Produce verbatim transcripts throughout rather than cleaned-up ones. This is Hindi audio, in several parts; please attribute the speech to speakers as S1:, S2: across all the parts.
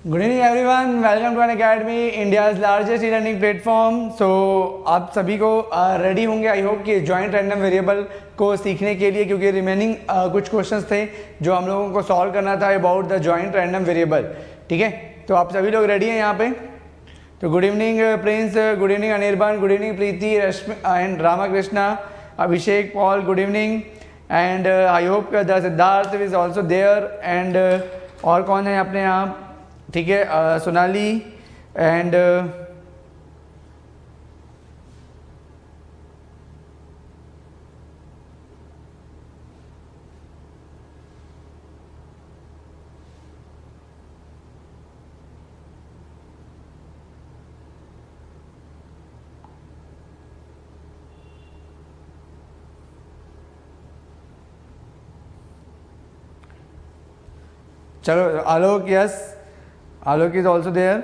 S1: Good evening everyone, welcome to Unacademy, India's largest e learning platform. So आप सभी को रेडी uh, होंगे आई होप कि जॉइंट रैंडम वेरिएबल को सीखने के लिए, क्योंकि रिमेनिंग uh, कुछ क्वेश्चंस थे जो हम लोगों को सॉल्व करना था about the joint random variable. ठीक है, तो आप सभी लोग रेडी हैं यहाँ पे। तो good evening Prince, good evening Anirban, good evening Preeti, Rashmi and Ramakrishna, Abhishek, Paul, good evening. And I hope the Siddharth is also there. And और कौन है अपने यहाँ? ठीक है, uh, सोनाली एंड uh, चलो Alok, yes, Alok is also there.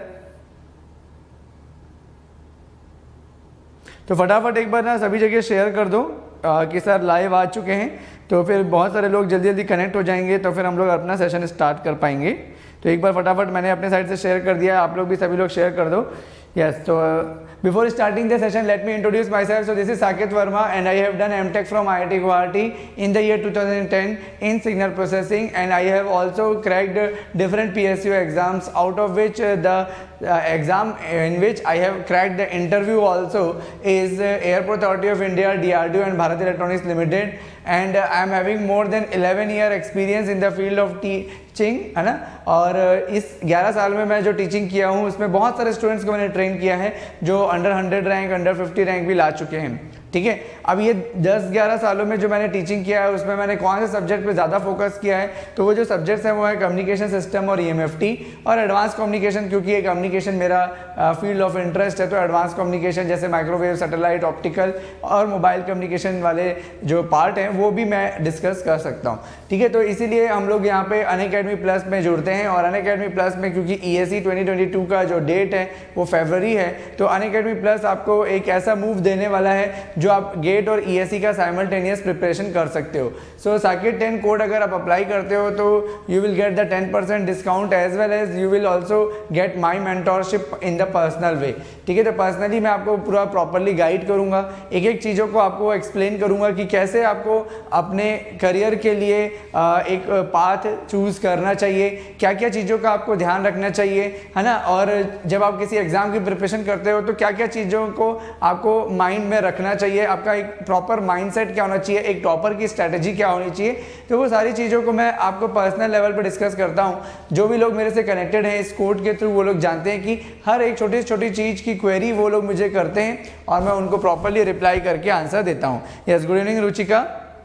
S1: तो फटाफट एक बार ना सभी जगह शेयर कर दो आ, कि सर लाइव आ चुके हैं, तो फिर बहुत सारे लोग जल्दी जल्दी कनेक्ट हो जाएंगे, तो फिर हम लोग अपना सेशन स्टार्ट कर पाएंगे। तो एक बार फटाफट मैंने अपने साइड से शेयर कर दिया, आप लोग भी सभी लोग शेयर कर दो। Yes, so uh, before starting the session, let me introduce myself. So this is Saket Verma and I have done M Tech from I I T Guwahati in the year two thousand ten in signal processing, and I have also cracked uh, different P S U exams, out of which uh, the uh, exam in which I have cracked the interview also is uh, Airport Authority of India, D R D O and Bharat Electronics Limited, and uh, I am having more than eleven year experience in the field of teaching, है ना। और uh, इस ग्यारह साल में मैं जो टीचिंग किया हूँ उसमें बहुत सारे स्टूडेंट्स को मैंने ट्रेन किया है जो under hundred rank, under fifty rank भी ला चुके हैं। ठीक है, अब ये दस ग्यारह सालों में जो मैंने टीचिंग किया है उसमें मैंने कौन से सब्जेक्ट पे ज़्यादा फोकस किया है, तो वो जो सब्जेक्ट्स हैं वो है कम्युनिकेशन सिस्टम और ई एम एफ टी और एडवांस कम्युनिकेशन, क्योंकि ये कम्युनिकेशन मेरा फील्ड ऑफ इंटरेस्ट है। तो एडवांस कम्युनिकेशन जैसे माइक्रोवेव, सैटेलाइट, ऑप्टिकल और मोबाइल कम्युनिकेशन वाले जो पार्ट हैं वो भी मैं डिस्कस कर सकता हूँ। ठीक है, तो इसीलिए हम लोग यहाँ पे अनअकैडमी प्लस में जुड़ते हैं, और अनअकैडमी प्लस में क्योंकि E A C twenty twenty two का जो डेट है वो फरवरी है, तो अनअकैडमी प्लस आपको एक ऐसा मूव देने वाला है जो आप गेट और ई ए सी का साइमल्टेनियस प्रिपरेशन कर सकते हो। सो साकेट टेन कोड अगर आप अप्लाई करते हो तो you will get the ten percent discount as well as you will also get my mentorship in the personal way. ठीक है, तो पर्सनली मैं आपको पूरा प्रॉपरली गाइड करूंगा, एक एक चीज़ों को आपको एक्सप्लेन करूंगा कि कैसे आपको अपने करियर के लिए एक पाथ चूज करना चाहिए, क्या क्या चीज़ों का आपको ध्यान रखना चाहिए, है ना। और जब आप किसी एग्जाम की प्रिपरेशन करते हो तो क्या क्या चीज़ों को आपको माइंड में रखना चाहिए, आपका एक प्रॉपर माइंडसेट क्या होना चाहिए, एक टॉपर की स्ट्रैटेजी क्या होनी चाहिए। तो वो सारी चीज़ों को मैं आपको पर्सनल लेवल पर डिस्कस करता हूँ। जो भी लोग मेरे से कनेक्टेड हैं इस कोड के थ्रू वो लोग जानते हैं कि हर एक छोटी छोटी चीज़ की क्वेरी वो लोग मुझे करते हैं और मैं उनको प्रॉपरली रिप्लाई करके आंसर देता हूँ। Yes, good evening Ruchika.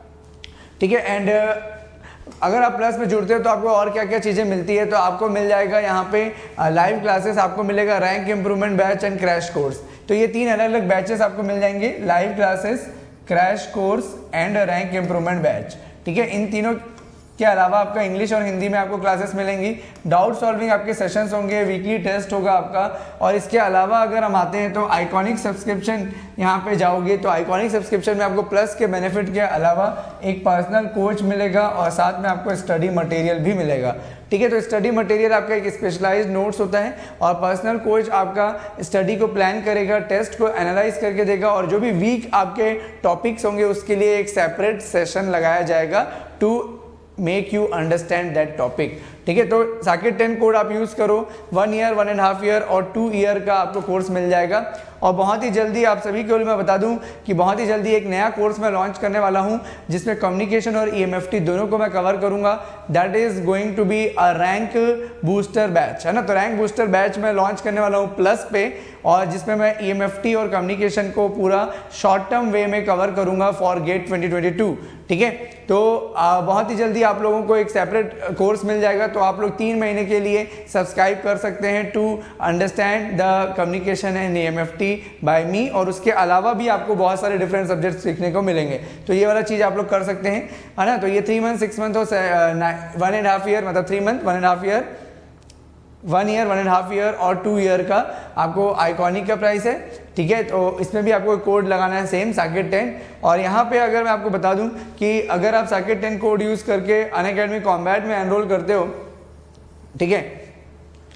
S1: ठीक है, एंड अगर आप प्लस में जुड़ते हो तो आपको और क्या क्या चीज़ें मिलती है, तो आपको मिल जाएगा यहाँ पे लाइव क्लासेस, आपको मिलेगा rank improvement batch and crash course. तो ये तीन अलग अलग बैचेस आपको मिल जाएंगे, live classes, crash course and rank improvement batch. ठीक है, इन तीनों के अलावा आपका इंग्लिश और हिंदी में आपको क्लासेस मिलेंगी, डाउट सॉल्विंग आपके सेशंस होंगे, वीकली टेस्ट होगा आपका। और इसके अलावा अगर हम आते हैं तो आइकॉनिक सब्सक्रिप्शन यहाँ पे जाओगे तो आइकॉनिक सब्सक्रिप्शन में आपको प्लस के बेनिफिट के अलावा एक पर्सनल कोच मिलेगा और साथ में आपको स्टडी मटेरियल भी मिलेगा। ठीक है, तो स्टडी मटेरियल आपका एक स्पेशलाइज्ड नोट्स होता है और पर्सनल कोच आपका स्टडी को प्लान करेगा, टेस्ट को एनालाइज करके देगा, और जो भी वीक आपके टॉपिक्स होंगे उसके लिए एक सेपरेट सेशन लगाया जाएगा to make you understand that topic. ठीक है, तो साकेट टेन कोड आप यूज़ करो, one year, one and half year और टू ईयर का आपको कोर्स मिल जाएगा। और बहुत ही जल्दी आप सभी को मैं बता दूं कि बहुत ही जल्दी एक नया कोर्स मैं लॉन्च करने वाला हूं जिसमें कम्युनिकेशन और ई एम एफ टी दोनों को मैं कवर करूंगा। That is going to be a rank booster batch, है ना। तो रैंक बूस्टर बैच मैं लॉन्च करने वाला हूं प्लस पे, और जिसमें मैं ई एम एफ टी और कम्युनिकेशन को पूरा शॉर्ट टर्म वे में कवर करूंगा for GATE twenty twenty two. ठीक है, तो आ, बहुत ही जल्दी आप लोगों को एक सेपरेट कोर्स मिल जाएगा, तो आप लोग तीन महीने के लिए सब्सक्राइब कर सकते हैं to understand the communication and E M F T by me. और उसके अलावा भी आपको बहुत सारे डिफरेंट सब्जेक्ट सीखने को मिलेंगे, तो ये वाला चीज़ आप लोग कर सकते हैं, है ना। तो ये थ्री मंथ, सिक्स मंथ और वन एंड हाफ ईयर, मतलब three month, one and half year, one year, one and half year और टू ईयर का आपको आइकॉनिक का प्राइस है। ठीक है, तो इसमें भी आपको कोड लगाना है सेम साकेट टेन। और यहाँ पे अगर मैं आपको बता दूं कि अगर आप साकेट टेन कोड यूज़ करके अनअकैडमी कॉम्बैट में एनरोल करते हो, ठीक है,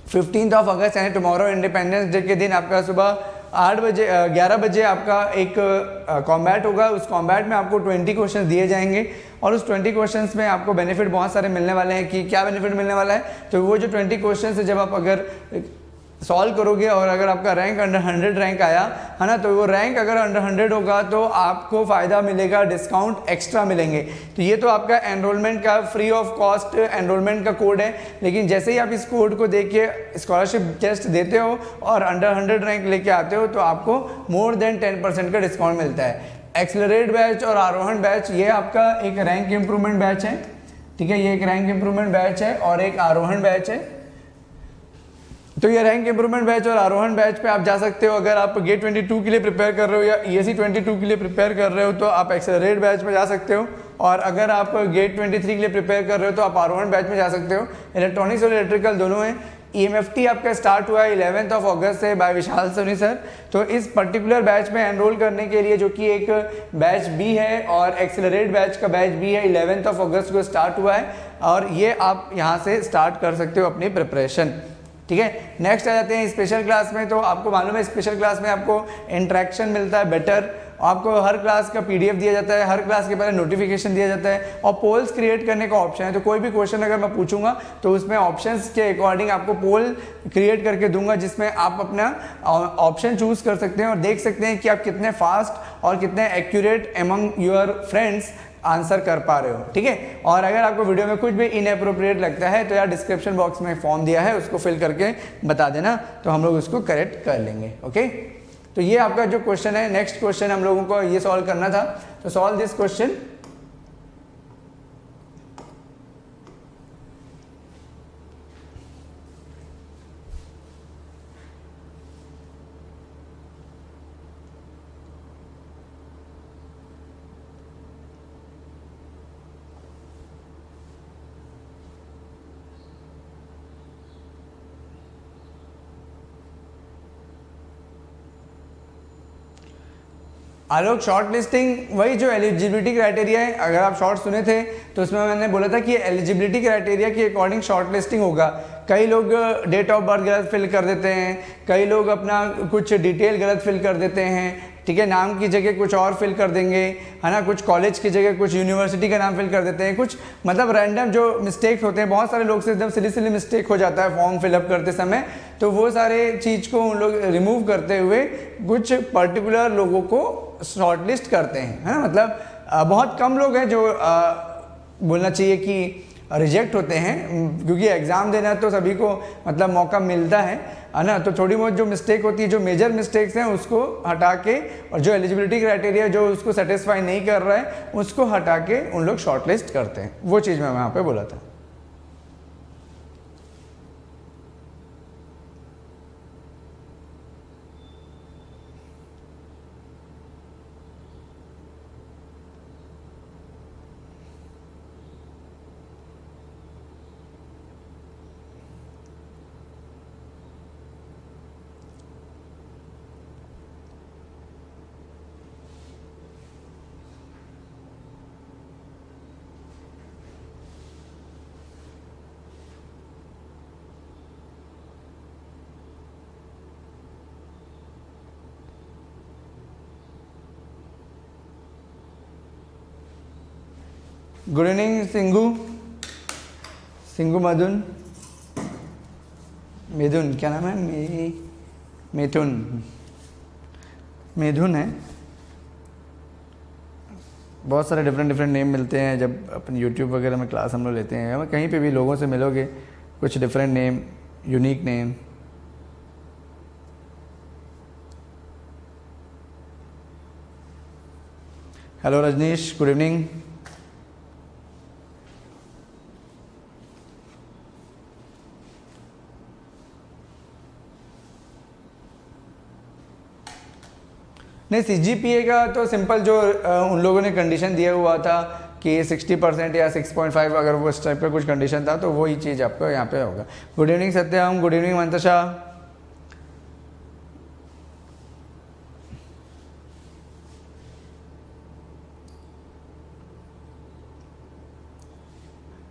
S1: फिफ्टींथ ऑफ अगस्त यानी टुमारो इंडिपेंडेंस डे के दिन आपका सुबह आठ बजे ग्यारह बजे आपका एक कॉम्बैट होगा। उस कॉम्बैट में आपको ट्वेंटी क्वेश्चन दिए जाएंगे और उस ट्वेंटी क्वेश्चंस में आपको बेनिफिट बहुत सारे मिलने वाले हैं। कि क्या बेनिफिट मिलने वाला है, तो वो जो ट्वेंटी क्वेश्चंस है जब आप अगर सॉल्व करोगे और अगर आपका रैंक अंडर हंड्रेड रैंक आया है ना, तो वो रैंक अगर अंडर हंड्रेड होगा तो आपको फ़ायदा मिलेगा, डिस्काउंट एक्स्ट्रा मिलेंगे। तो ये तो आपका एनरोलमेंट का फ्री ऑफ कॉस्ट एनरोलमेंट का कोड है, लेकिन जैसे ही आप इस कोड को देख के स्कॉलरशिप टेस्ट देते हो और अंडर हंड्रेड रैंक लेके आते हो तो आपको मोर देन टेन परसेंट का डिस्काउंट मिलता है। एक्सेलरेट बैच और आरोहण बैच ये आपका एक रैंक इम्प्रूवमेंट बैच है, ठीक है, ये एक रैंक इम्प्रूवमेंट बैच है और एक आरोहण बैच है। तो ये रैंक इम्प्रूवमेंट बैच और आरोहण बैच पे आप जा सकते हो। अगर आप गेट ट्वेंटी टू के लिए प्रिपेयर कर रहे हो या ईएससी ट्वेंटी टू के लिए प्रिपेयर कर रहे हो तो आप एक्सेलरेट बैच में जा सकते हो, और अगर आप गेट ट्वेंटी थ्री के लिए प्रिपेयर कर रहे हो तो आप आरोहण बैच में जा सकते हो। इलेक्ट्रॉनिक्स और इलेक्ट्रिकल दोनों हैं। ईएमएफटी आपका स्टार्ट हुआ है इलेवेंथ ऑफ अगस्त से बाय विशाल सोनी सर। तो इस पर्टिकुलर बैच में एनरोल करने के लिए, जो कि एक बैच बी है और एक्सेलरेट बैच का बैच बी है, इलेवेंथ ऑफ अगस्त को स्टार्ट हुआ है और ये आप यहाँ से स्टार्ट कर सकते हो अपनी प्रिपरेशन, ठीक है। नेक्स्ट आ जाते हैं स्पेशल क्लास में। तो आपको मालूम है स्पेशल क्लास में आपको इंटरेक्शन मिलता है बेटर, आपको हर क्लास का पीडीएफ दिया जाता है, हर क्लास के पहले नोटिफिकेशन दिया जाता है और पोल्स क्रिएट करने का ऑप्शन है। तो कोई भी क्वेश्चन अगर मैं पूछूंगा तो उसमें ऑप्शंस के अकॉर्डिंग आपको पोल क्रिएट करके दूंगा, जिसमें आप अपना ऑप्शन चूज कर सकते हैं और देख सकते हैं कि आप कितने फास्ट और कितने accurate among your friends answer कर पा रहे हो, ठीक है। और अगर आपको वीडियो में कुछ भी इनएप्रोप्रिएट लगता है तो यार डिस्क्रिप्शन बॉक्स में फॉर्म दिया है, उसको फिल करके बता देना, तो हम लोग उसको करेक्ट कर लेंगे, ओके। तो ये आपका जो क्वेश्चन है, नेक्स्ट क्वेश्चन हम लोगों को ये सॉल्व करना था। तो solve this question. Alok, shortlisting वही जो एलिजिबिलिटी क्राइटेरिया है, अगर आप शॉर्ट सुने थे तो उसमें मैंने बोला था कि एलिजिबिलिटी क्राइटेरिया के अकॉर्डिंग शॉर्ट लिस्टिंग होगा। कई लोग डेट ऑफ बर्थ गलत फिल कर देते हैं, कई लोग अपना कुछ डिटेल गलत फिल कर देते हैं, ठीक है, नाम की जगह कुछ और फिल कर देंगे, है ना, कुछ कॉलेज की जगह कुछ यूनिवर्सिटी का नाम फिल कर देते हैं, कुछ मतलब रैंडम जो मिस्टेक्स होते हैं। बहुत सारे लोग से एकदम सिली सिली मिस्टेक हो जाता है फॉर्म फिलअप करते समय, तो वो सारे चीज़ को उन लोग रिमूव करते हुए कुछ पर्टिकुलर लोगों को शॉर्टलिस्ट करते हैं, है ना। मतलब बहुत कम लोग हैं जो आ, बोलना चाहिए कि रिजेक्ट होते हैं, क्योंकि एग्ज़ाम देना तो सभी को मतलब मौका मिलता है, है ना। तो थोड़ी बहुत जो मिस्टेक होती है, जो मेजर मिस्टेक्स हैं उसको हटा के, और जो एलिजिबिलिटी क्राइटेरिया जो उसको सेटिस्फाई नहीं कर रहा है उसको हटा के उन लोग शॉर्टलिस्ट करते हैं। वो चीज़ मैं वहाँ पे बोला था। गुड इवनिंग सिंगू, सिंगू मधुन, मिथुन, क्या नाम है? मे मिथुन, मिथुन है। बहुत सारे डिफरेंट डिफरेंट नेम मिलते हैं जब अपन यूट्यूब वगैरह में क्लास हम लोग लेते हैं, कहीं पे भी लोगों से मिलोगे कुछ different name, unique name. Hello Rajneesh, good evening. नहीं, सीजीपीए का तो सिंपल जो उन लोगों ने कंडीशन दिया हुआ था कि सिक्सटी परसेंट या सिक्स पॉइंट फाइव, अगर वो इस टाइप का कुछ कंडीशन था तो वही चीज़ आपको यहाँ पे होगा। Good evening Satyam, good evening Mantasha.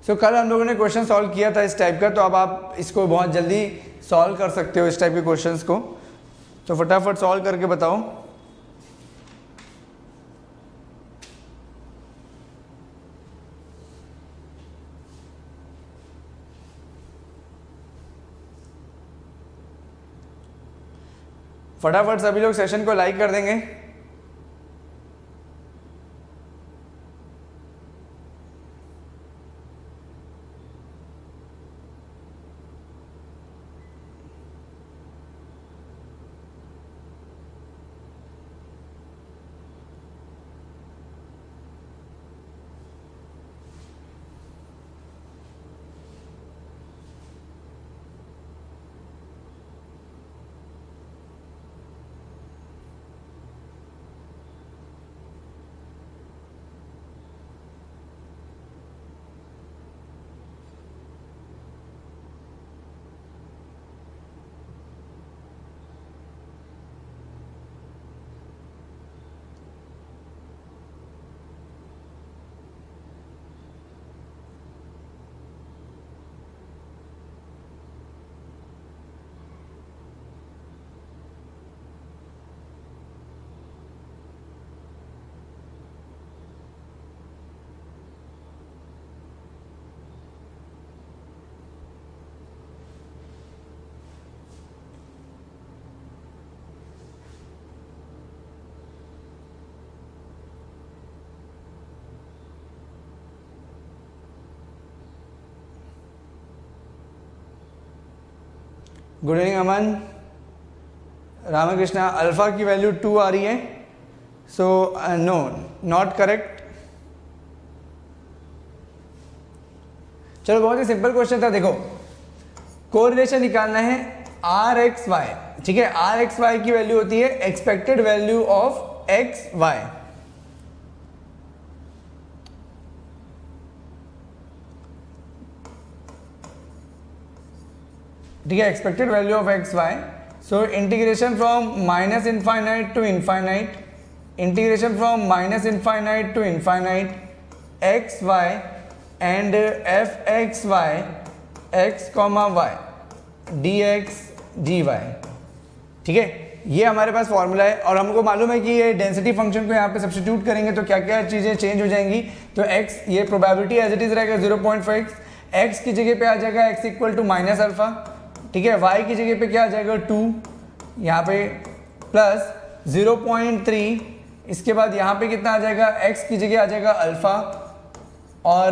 S1: So so, कल हम लोगों ने क्वेश्चन सॉल्व किया था इस टाइप का, तो अब आप इसको बहुत जल्दी सॉल्व कर सकते हो इस टाइप के क्वेश्चंस को। तो फटाफट सॉल्व करके बताओ। फटाफट सभी लोग सेशन को लाइक कर देंगे। Good evening Aman. Ramakrishna, alpha की वैल्यू टू आ रही है, सो नो नॉट करेक्ट। चलो बहुत ही सिंपल क्वेश्चन था। देखो कोरिलेशन निकालना है आर एक्स वाई, ठीक है। आर एक्स वाई की वैल्यू होती है expected value of X Y, ठीक है, expected value of X Y. So integration from minus infinite to infinite, integration from minus infinite to infinite X Y and F x Y x comma Y D x D Y, ठीक है। ये हमारे पास फॉर्मूला है और हमको मालूम है कि ये डेंसिटी फंक्शन को यहाँ पे सब्स्टिट्यूट करेंगे तो क्या क्या चीज़ें चेंज हो जाएंगी। तो x, ये प्रोबेबिलिटी एज इट इज रहेगा ज़ीरो पॉइंट फाइव, x की जगह पे आ जाएगा x equal to minus alpha, ठीक है। y की जगह पे क्या आ जाएगा टू, यहाँ पे प्लस ज़ीरो पॉइंट थ्री, इसके बाद यहाँ पे कितना आ जाएगा, x की जगह आ जाएगा अल्फा और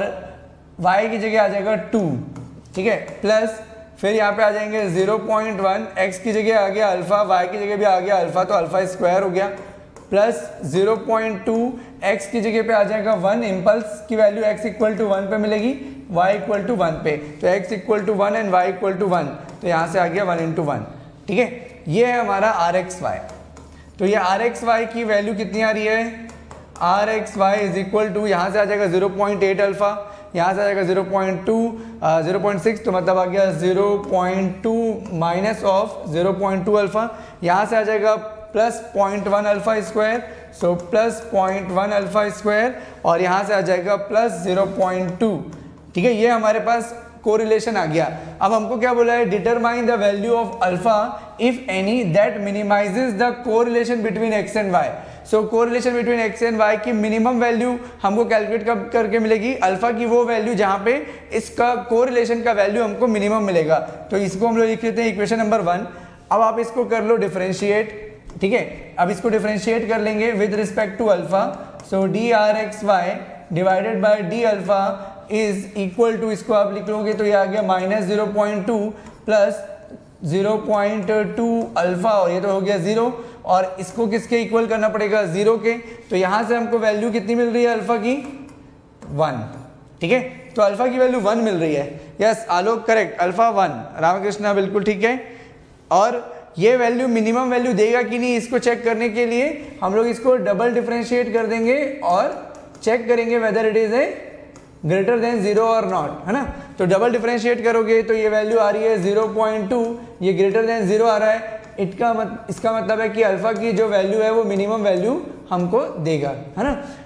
S1: y की जगह आ जाएगा टू, ठीक है, प्लस फिर यहाँ पे आ जाएंगे ज़ीरो पॉइंट वन, x की जगह आ गया अल्फा, y की जगह भी आ गया अल्फा, तो अल्फा स्क्वायर हो गया, plus zero point two, x की जगह पे आ जाएगा वन, इम्पल्स की value x equal to one पे मिलेगी, y इक्वल टू वन पे, तो x equal to one and y equal to one, तो यहाँ से आ गया वन इंटू वन, ठीक है। ये है हमारा आर एक्स वाई। तो ये आर एक्स वाई की वैल्यू कितनी आ रही है, R x Y is equal to, यहाँ से आ जाएगा ज़ीरो पॉइंट एट अल्फा, यहाँ से आ जाएगा zero point two, zero point six, तो मतलब आ गया zero point two minus of zero point two alpha, यहाँ से आ जाएगा plus point one alpha square, so plus point one alpha square, और यहाँ से आ जाएगा प्लस ज़ीरो पॉइंट टू, ठीक है। ये हमारे पास कोरिलेशन आ गया। अब हमको क्या बोला है, determine the value of alpha if any that minimises the correlation between X and Y. So correlation between X and Y की मिनिमम वैल्यू हमको कैलकुलेट कब करके मिलेगी, अल्फा की वो वैल्यू जहां पे इसका कोरिलेशन का वैल्यू हमको मिनिमम मिलेगा। तो इसको हम लोग लिख लेते हैं इक्वेशन नंबर वन। अब आप इसको कर लो डिफरेंशिएट, ठीक है। अब इसको डिफरेंशिएट कर लेंगे with respect to alpha, so D R x Y divided by D alpha is equal to, इसको आप लिख लोगे तो ये आ गया minus zero point two plus zero point two alpha, और ये तो हो गया जीरो, और इसको किसके इक्वल करना पड़ेगा, जीरो के। तो यहाँ से हमको वैल्यू कितनी मिल रही है अल्फा की, वन, ठीक है। तो अल्फा की वैल्यू वन मिल रही है, yes Alok correct, alpha one, Ramakrishna बिल्कुल ठीक है। और ये वैल्यू मिनिमम वैल्यू देगा कि नहीं, इसको चेक करने के लिए हम लोग इसको डबल डिफरेंशिएट कर देंगे और चेक करेंगे whether it is a greater than zero और नॉट, है ना। तो डबल डिफरेंशिएट करोगे तो ये वैल्यू आ रही है ज़ीरो पॉइंट टू, ये ग्रेटर देन जीरो आ रहा है, इसका मत, इसका मतलब है कि अल्फा की जो वैल्यू है वो मिनिमम वैल्यू हमको देगा, है ना।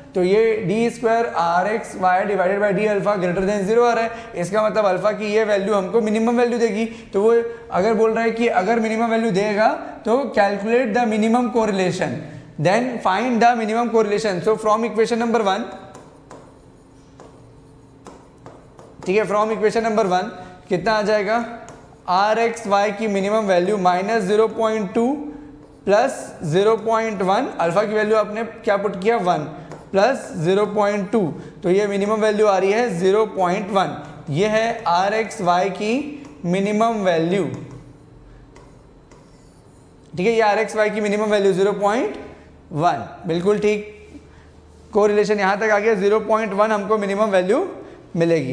S1: तो ये D square R x Y divided by D alpha greater than zero आ रहा है, इसका मतलब अल्फा की ये वैल्यू हमको मिनिमम वैल्यू देगी। तो वो अगर बोल रहा है कि अगर मिनिमम वैल्यू देगा तो calculate the minimum correlation, then find the minimum correlation. So from equation number one, ठीक है, फ्रॉम इक्वेशन नंबर वन कितना आ जाएगा, आर एक्स वाई की minimum value minus zero point two plus zero point one, alpha की वैल्यू आपने क्या पुट किया one, plus zero point two, तो ये मिनिमम वैल्यू आ रही है जीरो पॉइंट वन। ये है आर एक्स वाई की मिनिमम वैल्यू, ठीक है, ये आर एक्स वाई की minimum value zero point one, बिल्कुल ठीक। कोरिलेशन यहां तक आ गया, जीरो पॉइंट वन हमको मिनिमम वैल्यू मिलेगी।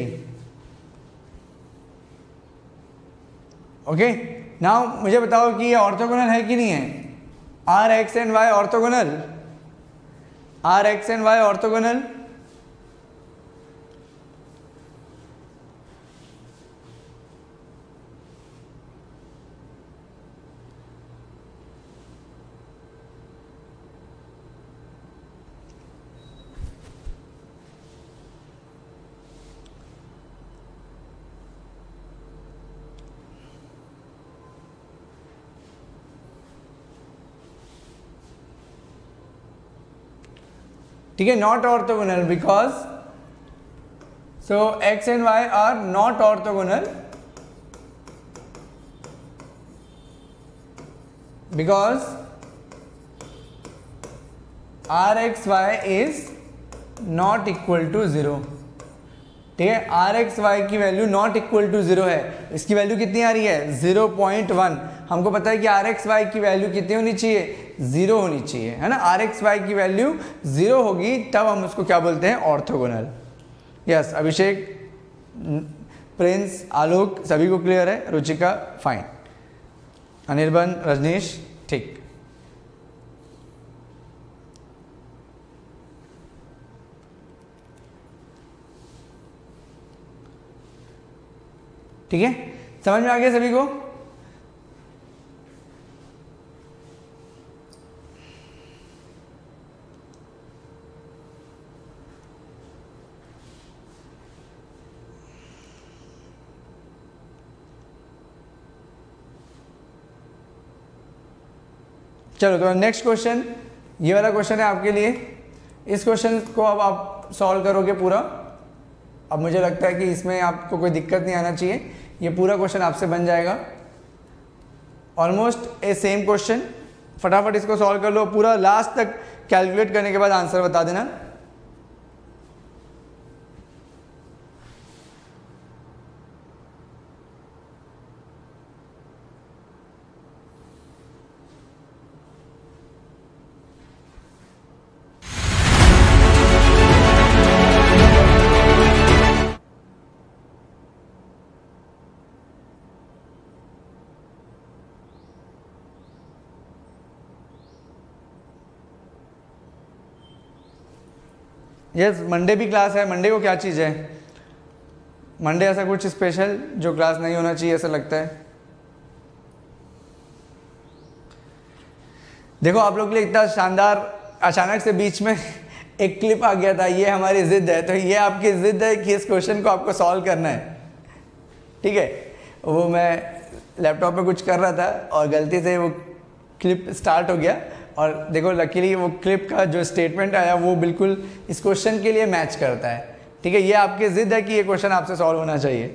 S1: ओके, नाउ मुझे बताओ कि ये ऑर्थोगोनल है कि नहीं है, R X and Y orthogonal, R X and Y orthogonal, ठीक है, not orthogonal because so X and Y are not orthogonal because are x Y is not equal to zero, ठीक है, आर एक्स वाई की value not equal to zero है, इसकी वैल्यू कितनी आ रही है जीरो पॉइंट वन। हमको पता है कि आर एक्स वाई की वैल्यू कितनी होनी चाहिए, जीरो होनी चाहिए, है ना, आर एक्स वाई की वैल्यू जीरो होगी तब हम उसको क्या बोलते हैं, orthogonal. Yes, Abhishek, Prince, Alok, सभी को क्लियर है, रुचिका फाइन, अनिर्बन, रजनीश ठीक। ठीक है, समझ में आ गया सभी को। चलो तो नेक्स्ट क्वेश्चन, ये वाला क्वेश्चन है आपके लिए। इस क्वेश्चन को अब आप सॉल्व करोगे पूरा। अब मुझे लगता है कि इसमें आपको कोई दिक्कत नहीं आना चाहिए, ये पूरा क्वेश्चन आपसे बन जाएगा। ऑलमोस्ट ए सेम क्वेश्चन, फटाफट इसको सॉल्व कर लो, पूरा लास्ट तक कैलकुलेट करने के बाद आंसर बता देना। यस, मंडे भी क्लास है। मंडे को क्या चीज़ है, मंडे ऐसा कुछ स्पेशल जो क्लास नहीं होना चाहिए ऐसा लगता है? देखो आप लोग के लिए इतना शानदार, अचानक से बीच में एक क्लिप आ गया था, ये हमारी जिद है, तो ये आपकी जिद है कि इस क्वेश्चन को आपको सॉल्व करना है, ठीक है। वो मैं लैपटॉप में कुछ कर रहा था और गलती से वो क्लिप स्टार्ट हो गया, और देखो लकीली वो क्लिप का जो स्टेटमेंट आया वो बिल्कुल इस क्वेश्चन के लिए मैच करता है, ठीक है। ये आपकी जिद है कि ये क्वेश्चन आपसे सॉल्व होना चाहिए।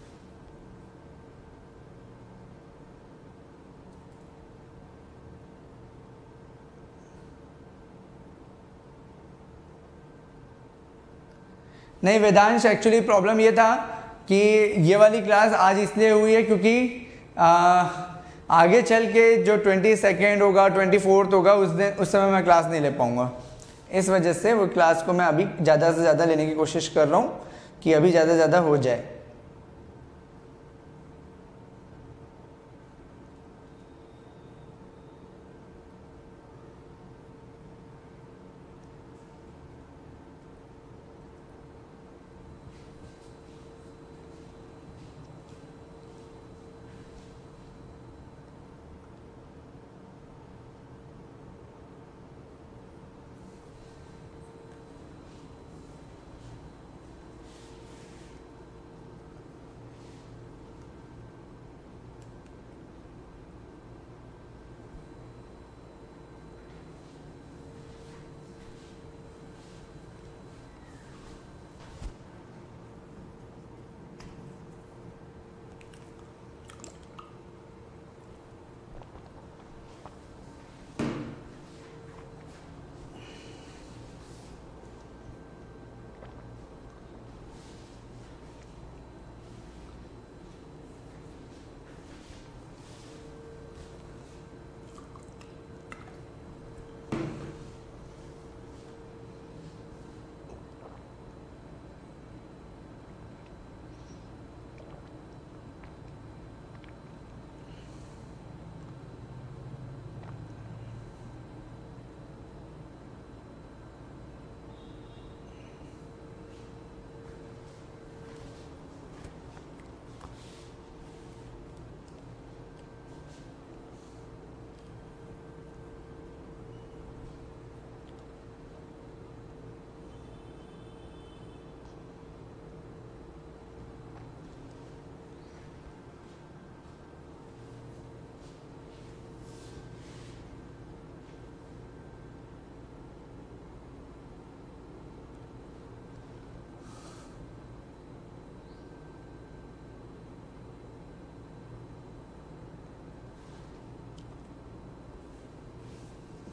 S1: नहीं वेदांश, एक्चुअली प्रॉब्लम ये था कि ये वाली क्लास आज इसलिए हुई है क्योंकि आ, आगे चल के जो ट्वेंटी सेकेंड होगा, ट्वेंटी फोर्थ होगा, उस दिन उस समय मैं क्लास नहीं ले पाऊँगा। इस वजह से वो क्लास को मैं अभी ज़्यादा से ज़्यादा लेने की कोशिश कर रहा हूँ कि अभी ज़्यादा से ज़्यादा हो जाए।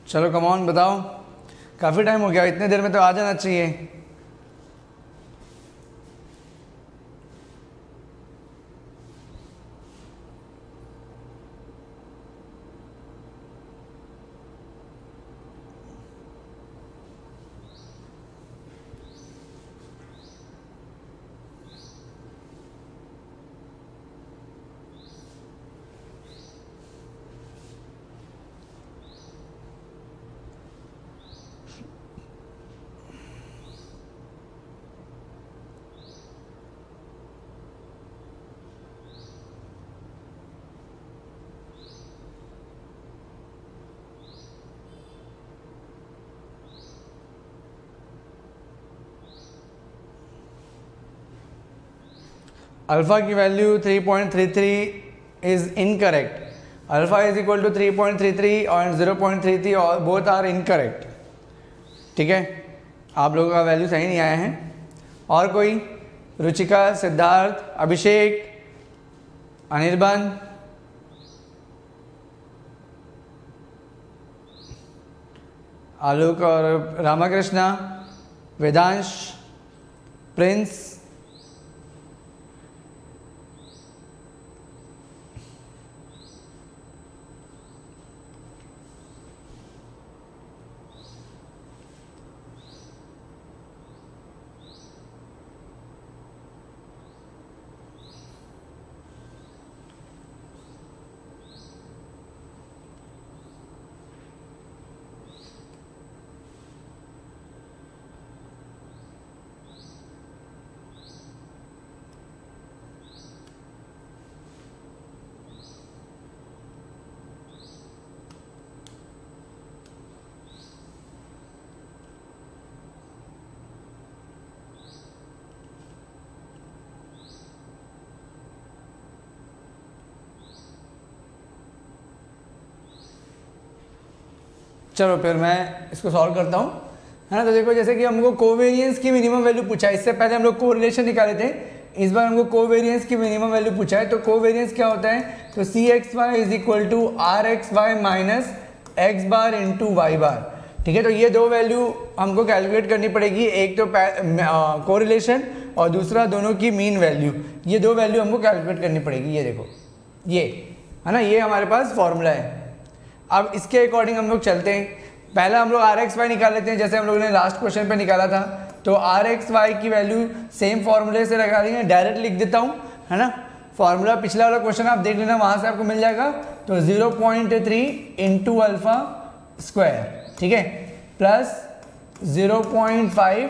S1: चलो कम ऑन बताओ, काफ़ी टाइम हो गया, इतने देर में तो आ जाना चाहिए। अल्फ़ा की value three point three three is incorrect. Alpha is equal to three point three three और ज़ीरो पॉइंट थ्री थ्री और बोथ आर इनकरेक्ट। ठीक है, आप लोगों का वैल्यू सही नहीं आया है। और कोई? रुचिका, सिद्धार्थ, अभिषेक, अनिर्बन, आलोक और रामाकृष्णा, वेदांश, प्रिंस, चलो फिर मैं इसको सॉल्व करता हूँ, है ना। तो देखो जैसे कि हमको कोवेरियंस की मिनिमम वैल्यू पूछा है, इससे पहले हम लोग कोरिलेशन निकाले थे, इस बार हमको कोवेरियंस की मिनिमम वैल्यू पूछा है। तो कोवेरियंस क्या होता है? तो C x Y is equal to R x Y minus x bar into Y bar. ठीक है, तो ये दो वैल्यू हमको कैलकुलेट करनी पड़ेगी, एक तो कोरिलेशन और दूसरा दोनों की मीन वैल्यू। ये दो वैल्यू हमको कैलकुलेट करनी पड़ेगी। ये देखो, ये है ना, ये हमारे पास फॉर्मूला है। अब इसके अकॉर्डिंग हम लोग चलते हैं। पहला हम लोग आर एक्स वाई निकाल लेते हैं, जैसे हम लोगों ने लास्ट क्वेश्चन पे निकाला था। तो आर एक्स वाई की वैल्यू सेम फॉर्मूले से लगा देंगे, डायरेक्ट लिख देता हूँ, है ना। फॉर्मूला पिछला वाला क्वेश्चन आप देख लेना, वहाँ से आपको मिल जाएगा। तो zero point three into alpha square, ठीक है, plus zero point five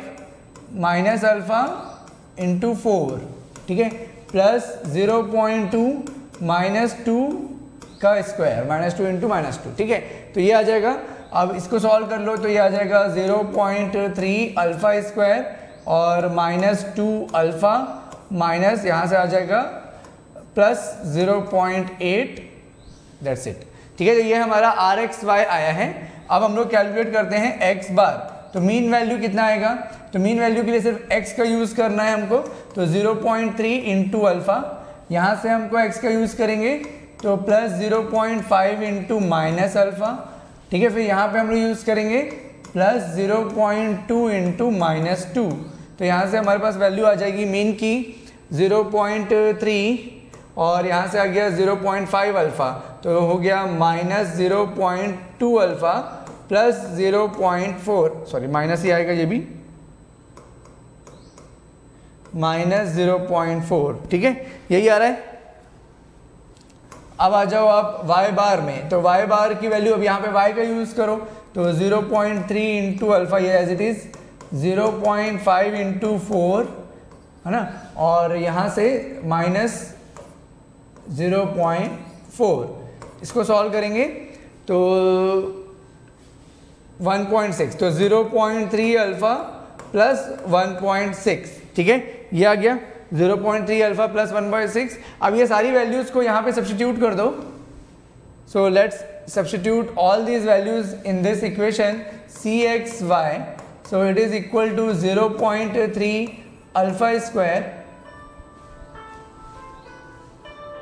S1: minus alpha into four, ठीक है, plus zero point two minus two का square, minus two into minus two. ठीक है, तो ये आ जाएगा। अब इसको सॉल्व कर लो तो ये आ जाएगा zero point three alpha square और माइनस टू अल्फ़ा माइनस यहाँ से आ जाएगा plus zero point eight, that's it. ठीक है, तो ये हमारा आर एक्स वाई आया है। अब हम लोग कैलकुलेट करते हैं एक्स बार। तो मीन वैल्यू कितना आएगा? तो मीन वैल्यू के लिए सिर्फ एक्स का यूज़ करना है हमको। तो zero point three into alpha, यहाँ से हमको एक्स का यूज़ करेंगे तो plus zero point five into minus alpha, ठीक है, फिर यहाँ पे हम लोग यूज़ करेंगे plus zero point two into minus two. तो यहाँ से हमारे पास वैल्यू आ जाएगी मीन की ज़ीरो पॉइंट थ्री और यहाँ से आ गया ज़ीरो पॉइंट फाइव अल्फ़ा, तो हो गया minus zero point two alpha plus zero point four, sorry minus ही आएगा, ये भी माइनस ज़ीरो पॉइंट फोर। ठीक है, यही आ रहा है। अब आ जाओ आप y बार में। तो y बार की वैल्यू, अब यहाँ पे y का यूज़ करो तो zero point three into alpha, ये as it is zero point five into four, है ना, और यहाँ से माइनस ज़ीरो पॉइंट फोर। इसको सॉल्व करेंगे तो वन पॉइंट सिक्स, तो zero point three alpha plus one point six. ठीक है, ये आ गया zero point three alpha plus one point six. अब ये सारी वैल्यूज़ को यहाँ पे सब्स्टिट्यूट कर दो। So let's substitute all these values in this equation C x Y. So it is equal to zero point three alpha square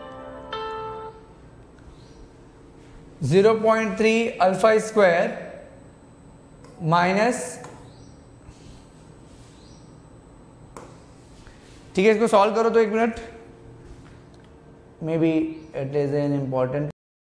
S1: zero point three alpha square minus, ठीक है, इसको सॉल्व करो तो एक मिनट, maybe it is an important,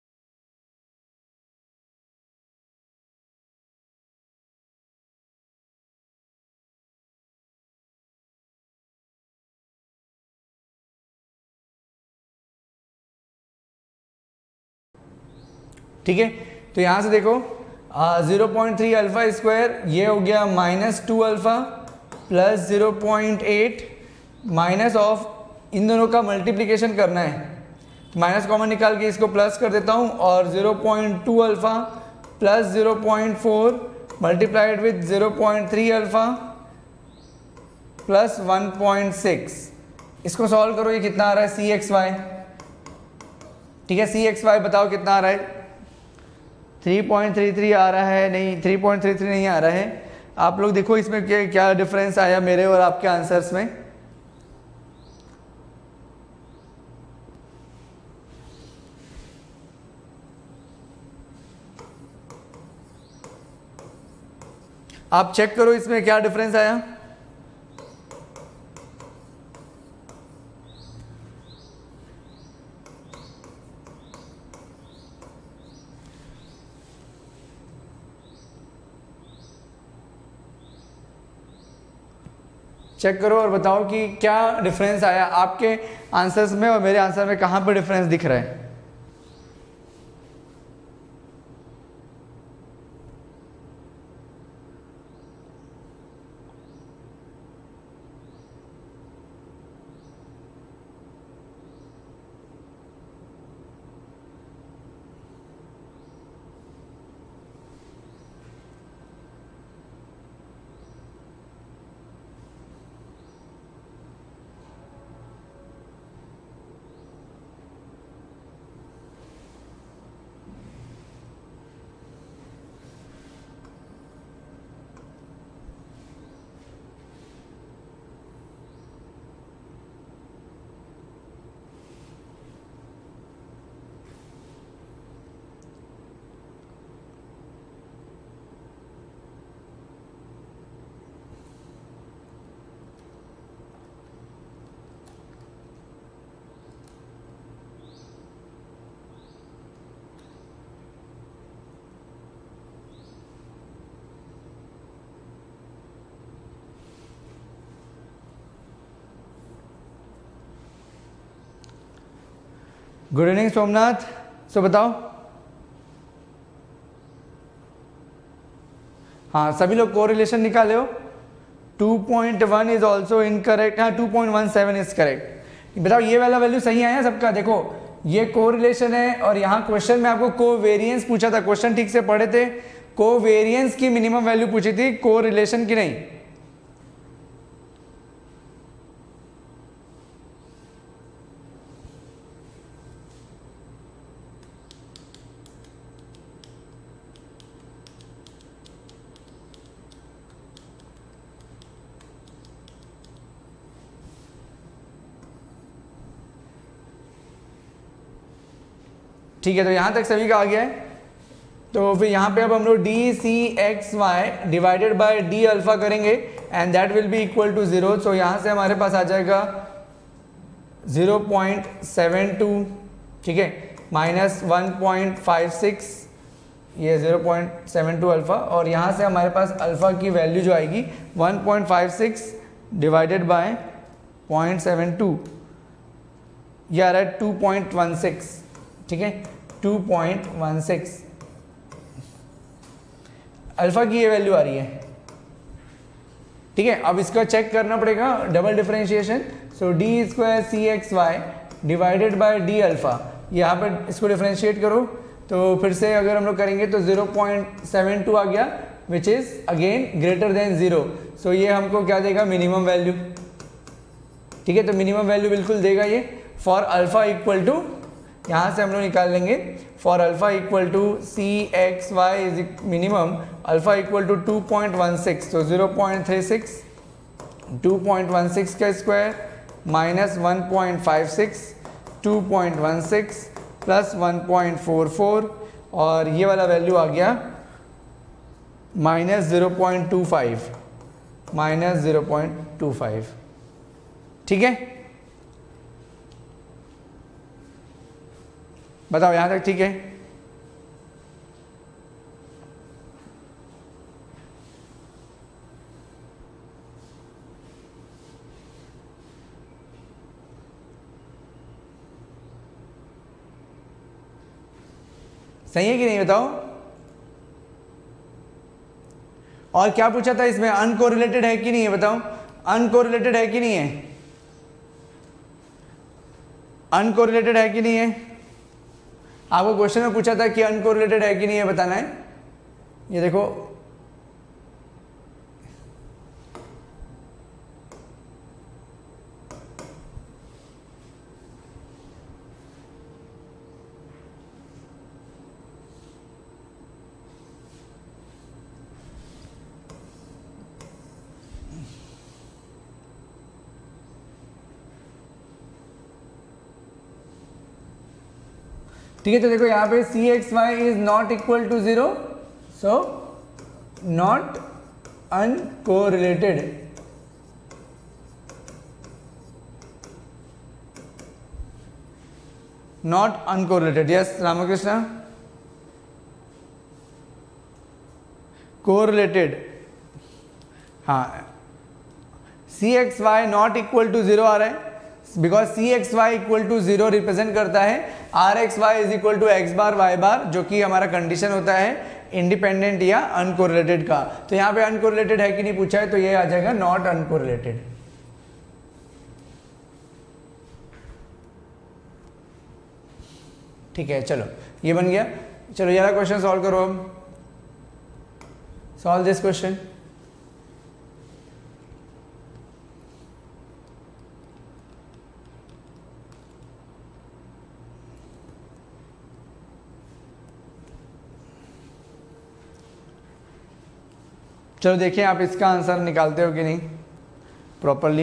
S1: ठीक है। तो यहां से देखो zero point three alpha square ये हो गया minus two alpha plus zero point eight minus of इन दोनों का मल्टीप्लिकेशन करना है, माइनस कॉमन निकाल के इसको प्लस कर देता हूं और zero point two alpha plus zero point four multiplied with zero point three alpha plus one point six, इसको सॉल्व करो, ये कितना आ रहा है सी एक्स वाई, ठीक है। सी एक्स वाई बताओ कितना आ रहा है, थ्री पॉइंट थ्री थ्री आ रहा है, नहीं थ्री पॉइंट थ्री थ्री नहीं आ रहा है। आप लोग देखो इसमें क्या क्या डिफरेंस आया मेरे और आपके आंसर्स में, आप चेक करो इसमें क्या डिफरेंस आया। चेक करो और बताओ कि क्या डिफरेंस आया आपके आंसर्स में और मेरे आंसर में, कहाँ पर डिफरेंस दिख रहा है। गुड इवनिंग सोमनाथ, सो बताओ, हाँ सभी लोग कोरिलेशन निकाले हो, two point one is also incorrect, हाँ two point one seven is correct. बताओ ये वाला वैल्यू सही आया सबका, देखो ये कोरिलेशन है और यहाँ क्वेश्चन में आपको कोवेरिएंस पूछा था, क्वेश्चन ठीक से पढ़े थे, कोवेरिएंस की मिनिमम वैल्यू पूछी थी, कोरिलेशन की नहीं। ठीक है, तो यहाँ तक सभी का आ गया है। तो फिर यहाँ पे अब हम लोग D C x Y divided by D alpha करेंगे and that will be equal to zero. So यहाँ से हमारे पास आ जाएगा ज़ीरो पॉइंट सेवन टू, ठीक है, minus one point five six, ये zero point seven two alpha, और यहाँ से हमारे पास अल्फा की वैल्यू जो आएगी one point five six divided by point seven two, ये आ रहा है टू पॉइंट वन सिक्स, ठीक है, two point one six alpha की ये वैल्यू आ रही है, ठीक है। अब इसका चेक करना पड़ेगा double differentiation, so D square C x Y divided by D alpha, यहाँ पर इसको डिफरेंशिएट करो तो फिर से अगर हम लोग करेंगे तो ज़ीरो पॉइंट सेवन टू आ गया which is again greater than zero, so ये हमको क्या देगा, मिनिमम वैल्यू, ठीक है। तो मिनिमम वैल्यू बिल्कुल देगा ये फॉर अल्फा इक्वल टू, यहाँ से हम लोग निकाल लेंगे for alpha equal to C x Y is minimum alpha equal to two point one six, तो zero point three six, two point one six का square minus one point five six, two point one six plus one point four four, और ये वाला वैल्यू आ गया minus zero point two five, minus zero point two five. ठीक है, बताओ यहां तक ठीक है? सही है कि नहीं बताओ? और क्या पूछा था इसमें, अनकोरिलेटेड है कि नहीं है बताओ? अनकोरिलेटेड है कि नहीं है? अनकोरिलेटेड है कि नहीं है? आपको क्वेश्चन में पूछा था कि अनकोरिलेटेड है कि नहीं है, बताना है। ये देखो, ठीक है। तो देखो यहाँ पे C x Y is not equal to zero, so not uncorrelated. Not uncorrelated, yes Ramakrishna. Correlated, हाँ, C x Y not equal to zero आ रहा है because C x Y equal to zero represent करता है R x Y is equal to X bar Y bar, जो कि हमारा कंडीशन होता है इंडिपेंडेंट या अनकोरिलेटेड का। तो यहाँ पे अनकोरिलेटेड है कि नहीं पूछा है, तो ये आ जाएगा नॉट अनकोरिलेटेड। ठीक है, चलो ये बन गया। चलो ये वाला क्वेश्चन सॉल्व करो अब। Solve this question. चलो देखिए आप इसका आंसर निकालते हो कि नहीं properly.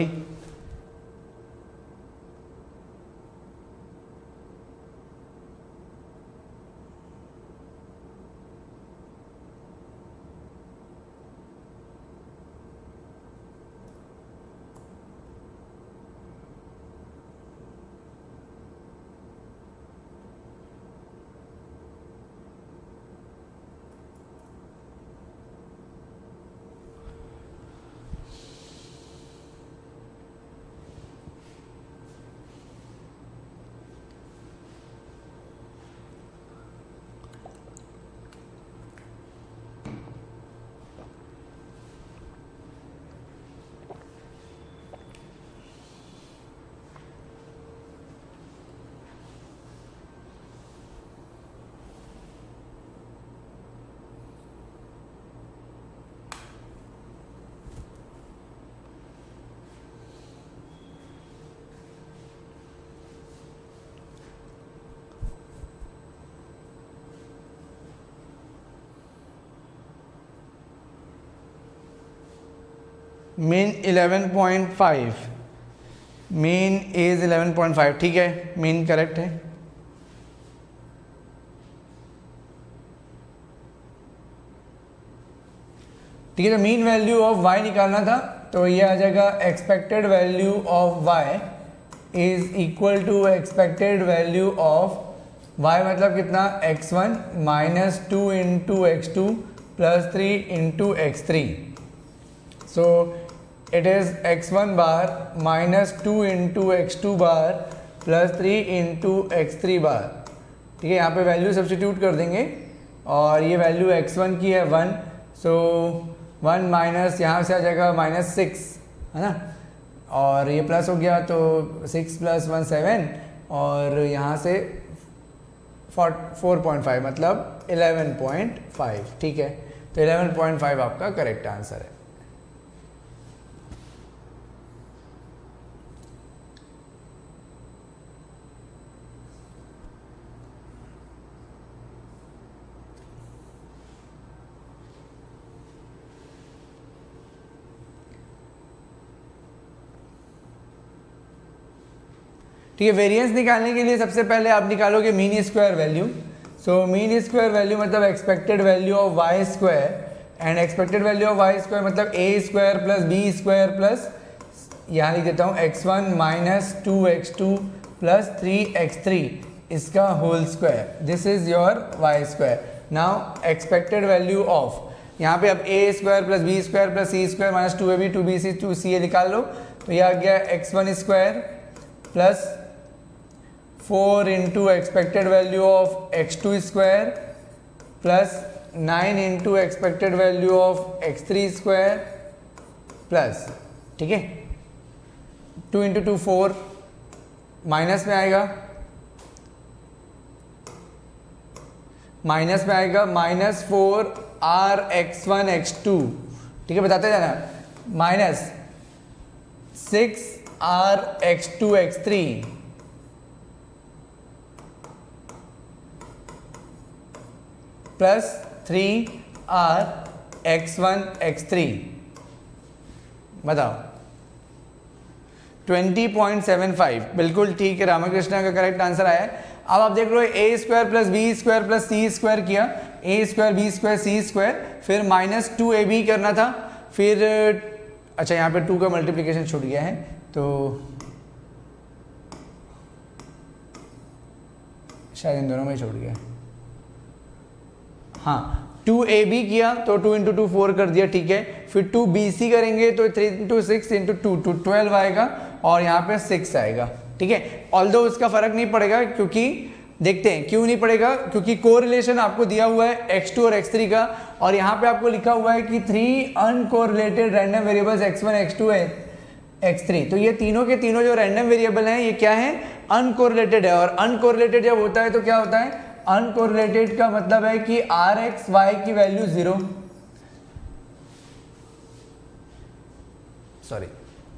S1: Mean eleven point five, mean is eleven point five. ठीक है, मीन करेक्ट है। ठीक है, तो मीन वैल्यू ऑफ y निकालना था, तो ये आ जाएगा expected value of y is equal to expected value of y, मतलब कितना X one minus two into X two plus three into X three. So it is X one bar minus two into X two bar plus three into X three bar. ठीक है, यहाँ पे वैल्यू सब्स्टिट्यूट कर देंगे और ये वैल्यू एक्स वन की है वन, सो वन माइनस यहाँ से आ जाएगा माइनस सिक्स, है ना, और ये प्लस हो गया तो सिक्स प्लस वन सेवन, और यहाँ से फोर पॉइंट फाइव मतलब इलेवन पॉइंट फाइव। ठीक है, तो इलेवन पॉइंट फाइव आपका करेक्ट आंसर है। ठीक है, वेरिएंस निकालने के लिए सबसे पहले आप निकालोगे mean square value. So mean square value मतलब expected value of Y square and expected value of Y square मतलब A square plus B square plus, यहाँ लिख देता हूँ X one minus two X two plus three X three इसका whole square, this is your Y square. Now expected value of, यहाँ पे अब A square plus B square plus C square minus two A B two B C two C A निकाल लो, तो यह आ गया X one square plus four into expected value of X two square plus nine into expected value of X three square plus, ठीक है, two into two four, minus में आएगा, माइनस में आएगा minus four R X one X two, ठीक है, बताते जाना, minus six R X two X three plus three R X one x three, बताओ ट्वेंटी पॉइंट सेवन फाइव, बिल्कुल ठीक है, रामकृष्णा का करेक्ट आंसर आया है। अब आप देख लो A square plus B square plus C square किया, A square B square C square, फिर माइनस टू ए बी करना था, फिर अच्छा यहाँ पे टू का मल्टीप्लिकेशन छूट गया है तो शायद इन दोनों में छूट गया, हाँ टू ए बी किया तो टू इंटू टू फोर कर दिया, ठीक है, फिर टू बी सी करेंगे तो three into six into two two twelve आएगा और यहाँ पे सिक्स आएगा, ठीक है। ऑल्दो उसका फर्क नहीं पड़ेगा, क्योंकि देखते हैं क्यों नहीं पड़ेगा, क्योंकि कोरिलेशन आपको दिया हुआ है एक्स टू और एक्स थ्री का, और यहाँ पे आपको लिखा हुआ है कि three uncorrelated random variables X one X two X three, तो ये तीनों के तीनों जो रैंडम वेरिएबल हैं ये क्या है, अनकोरिलेटेड है। और अनकोरिलेटेड जब होता है तो क्या होता है, अनकोरिलेटेड का मतलब है कि आर एक्स वाई की value zero, sorry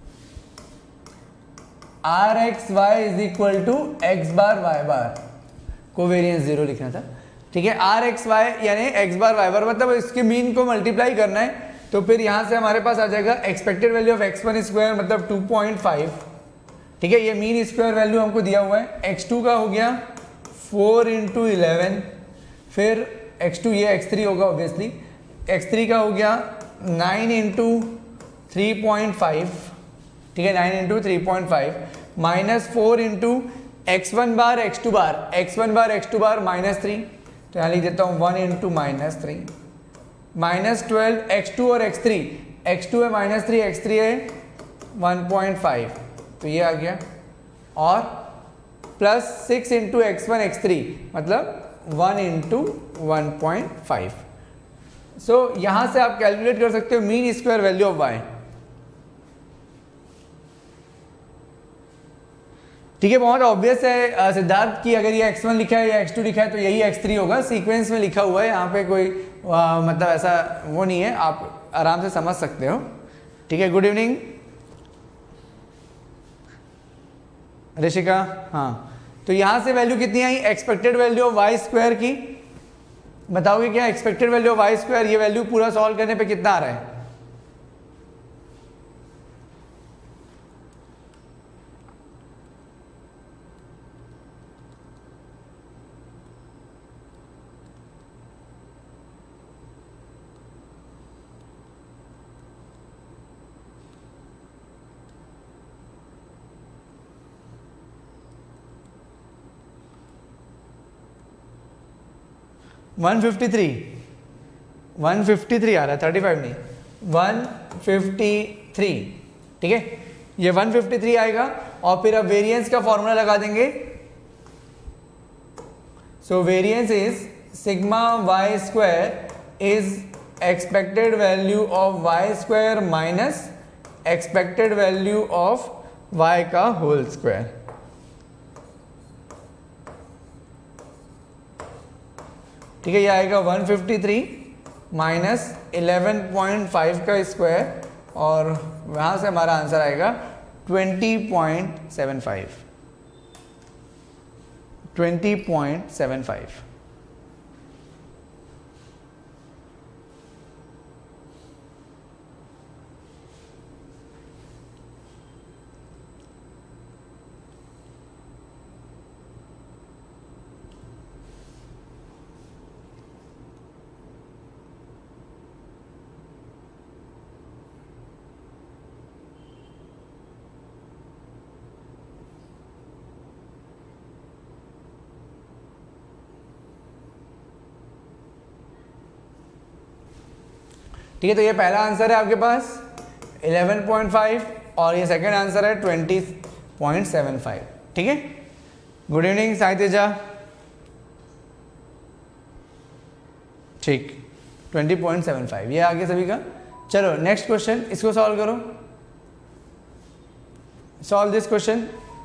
S1: R x Y is equal to X bar Y bar, covariance zero लिखना था, ठीक है। आर एक्स वाई यानी एक्स बार वाई बार मतलब इसके मीन को मल्टीप्लाई करना है, तो फिर यहां से हमारे पास आ जाएगा expected value of X one square मतलब टू पॉइंट फाइव, ठीक है, ये मीन स्क्वायर वैल्यू हमको दिया हुआ है। एक्स टू का हो गया फोर इंटू इलेवन, फिर एक्स टू ये एक्स थ्री होगा ऑब्वियसली, एक्स थ्री का हो गया nine into three point five, ठीक है, nine into three point five minus four into x one bar x two bar, x one bar x two bar minus three, तो यहाँ लिख देता हूँ one into minus three minus twelve, x two और एक्स थ्री, एक्स टू है माइनस थ्री, एक्स थ्री है वन पॉइंट फाइव, तो ये आ गया, और plus six into x one x three मतलब one into one point five. So यहाँ से आप कैलकुलेट कर सकते हो mean square value of y, ठीक है, बहुत ऑब्वियस है सिद्धार्थ की, अगर ये एक्स वन लिखा है या एक्स टू लिखा है तो यही एक्स थ्री होगा, सीक्वेंस में लिखा हुआ है, यहाँ पे कोई आ, मतलब ऐसा वो नहीं है, आप आराम से समझ सकते हो, ठीक है। गुड इवनिंग ऋषिका, हाँ, तो यहाँ से वैल्यू कितनी आई, expected value of Y square की, बताओगे क्या, expected value of Y square, ये वैल्यू पूरा सॉल्व करने पे कितना आ रहा है, one fifty three, one fifty three आ रहा है, थर्टी फाइव नहीं, वन फिफ्टी थ्री, ठीक है, ये वन फिफ्टी थ्री आएगा, और फिर अब वेरिएंस का फॉर्मूला लगा देंगे, so variance is sigma y square is expected value of Y square minus expected value of y का होल स्क्वायर, ठीक है, ये आएगा one fifty three minus eleven point five का स्क्वायर, और वहाँ से हमारा आंसर आएगा twenty point seven five, twenty point seven five. ठीक है, तो ये पहला आंसर है आपके पास इलेवन पॉइंट फाइव और ये सेकंड आंसर है ट्वेंटी पॉइंट सेवन फाइव। ठीक है, गुड इवनिंग साई तेजा। ठीक, ट्वेंटी पॉइंट सेवन फाइव ये आगे सभी का। चलो नेक्स्ट क्वेश्चन, इसको सॉल्व करो। Solve this question.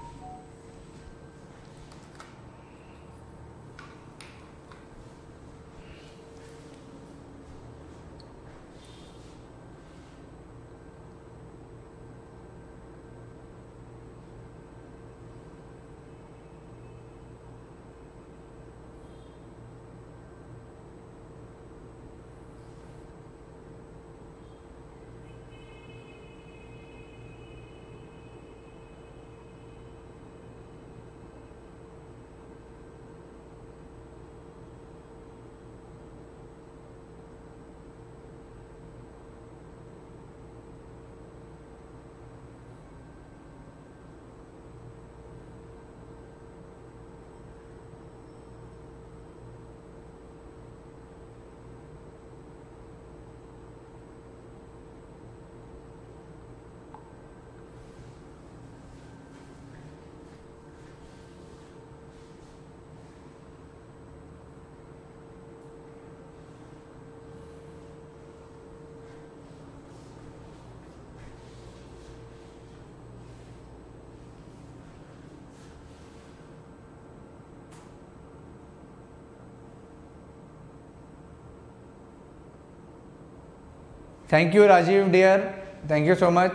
S1: Thank you Rajeev dear, thank you so much.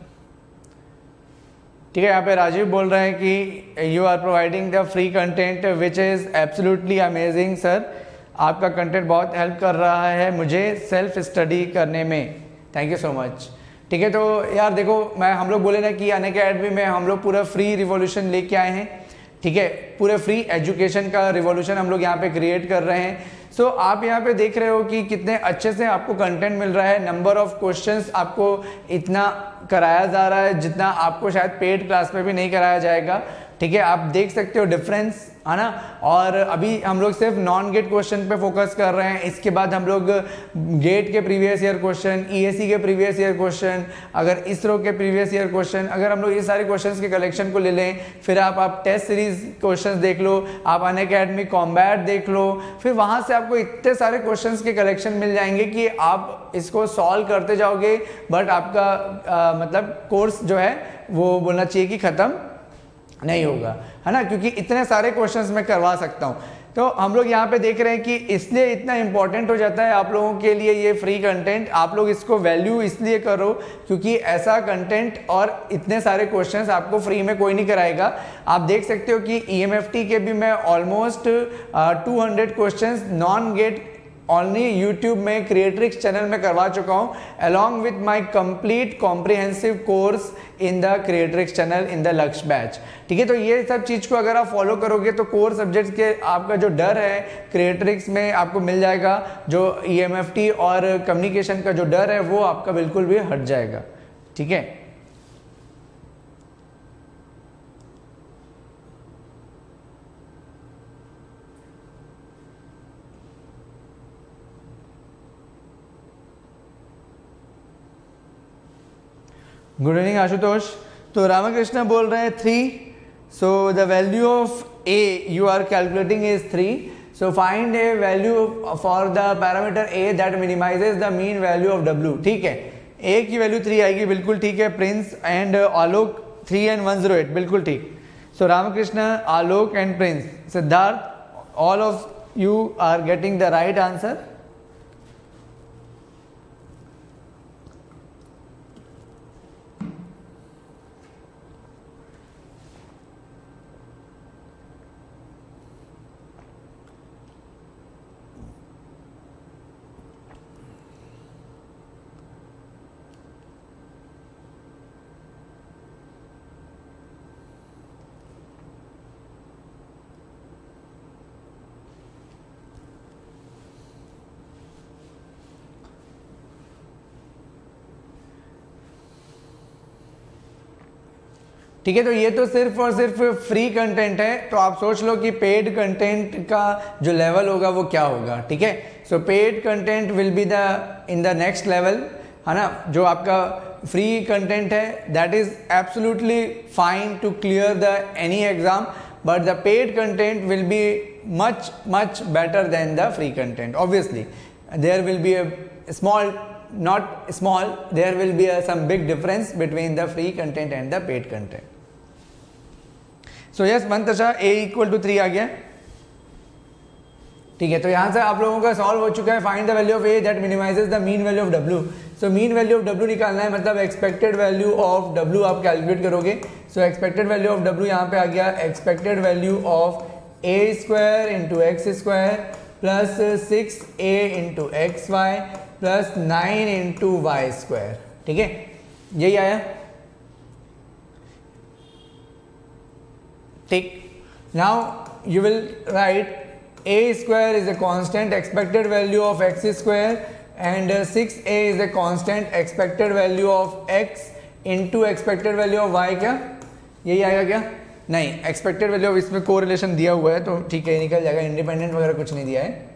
S1: ठीक है, यहाँ पे राजीव बोल रहे हैं कि you are providing the free content which is absolutely amazing sir. आपका कंटेंट बहुत हेल्प कर रहा है मुझे सेल्फ स्टडी करने में, थैंक यू सो मच। ठीक है, तो यार देखो, मैं हम लोग बोले ना कि अनअकैडमी में हम लोग पूरा फ्री रिवॉल्यूशन लेके आए हैं। ठीक है, पूरे फ्री एजुकेशन का रिवॉल्यूशन हम लोग यहाँ पे क्रिएट कर रहे हैं। सो so, आप यहाँ पे देख रहे हो कि कितने अच्छे से आपको कंटेंट मिल रहा है। नंबर ऑफ क्वेश्चंस आपको इतना कराया जा रहा है जितना आपको शायद पेड क्लास में भी नहीं कराया जाएगा। ठीक है, आप देख सकते हो डिफरेंस, है ना। और अभी हम लोग सिर्फ नॉन गेट क्वेश्चन पे फोकस कर रहे हैं। इसके बाद हम लोग गेट के प्रीवियस ईयर क्वेश्चन, ईएससी के प्रीवियस ईयर क्वेश्चन, अगर इसरो के प्रीवियस ईयर क्वेश्चन, अगर हम लोग ये सारे क्वेश्चंस के कलेक्शन को ले लें, फिर आप आप टेस्ट सीरीज क्वेश्चंस देख लो, आप अनअकैडमी कॉम्बैट देख लो, फिर वहाँ से आपको इतने सारे क्वेश्चंस के कलेक्शन मिल जाएंगे कि आप इसको सॉल्व करते जाओगे। बट आपका आ, मतलब कोर्स जो है वो बोलना चाहिए कि ख़त्म नहीं होगा, है ना, क्योंकि इतने सारे क्वेश्चंस मैं करवा सकता हूँ। तो हम लोग यहाँ पे देख रहे हैं कि इसलिए इतना इंपॉर्टेंट हो जाता है आप लोगों के लिए ये फ्री कंटेंट। आप लोग इसको वैल्यू इसलिए करो क्योंकि ऐसा कंटेंट और इतने सारे क्वेश्चंस आपको फ्री में कोई नहीं कराएगा। आप देख सकते हो कि ईएमएफटी के भी मैं almost two hundred questions non GATE only YouTube में क्रिएट्रिक्स चैनल में करवा चुका हूँ, along with my complete comprehensive course in the Creatrix channel in the Lakshya batch. ठीक है, तो ये सब चीज़ को अगर आप फॉलो करोगे तो कोर सब्जेक्ट्स के आपका जो डर है क्रिएट्रिक्स में आपको मिल जाएगा। जो ईएमएफटी और कम्युनिकेशन का जो डर है वो आपका बिल्कुल भी हट जाएगा। ठीक है, गुड इवनिंग आशुतोष। तो रामकृष्ण बोल रहे हैं three, so the value of a you are calculating is three, so find a value for the parameter a that minimizes the mean value of डब्ल्यू। ठीक है, ए की वैल्यू थ्री आएगी, बिल्कुल ठीक है। Prince and Alok three and one zero eight, बिल्कुल ठीक। So Ramakrishna, Alok and Prince, Siddharth, all of you are getting the right answer. ठीक है। तो ये तो सिर्फ और सिर्फ फ्री कंटेंट है, तो आप सोच लो कि पेड कंटेंट का जो लेवल होगा वो क्या होगा। ठीक है, so paid content will be the in the next level, है ना। जो आपका फ्री कंटेंट है that is absolutely fine to clear the any exam, but the paid content will be much much better than the free content. Obviously there will be a small, not small, there will be a, some big difference between the free content and the paid content. So yes Mantasha, a equal to three आ गया। ठीक है, तो यहाँ से आप लोगों का सॉल्व हो चुका है। Find the value of a that minimizes the mean value of w। So mean value of w निकालना है, मतलब एक्सपेक्टेड वैल्यू ऑफ w आप कैलकुलेट करोगे। So expected value of w यहाँ पे आ गया, expected value of a square into x square plus six a into x y plus nine into y square. ठीक है, यही आया। ठीक, now you will write a square is a constant expected value of x square and uh, six a is a constant expected value of x into expected value of y। क्या यही आएगा क्या? नहीं, एक्सपेक्टेड वैल्यू ऑफ इसमें कोरिलेशन दिया हुआ है तो ठीक है निकल जाएगा, इंडिपेंडेंट वगैरह कुछ नहीं दिया है।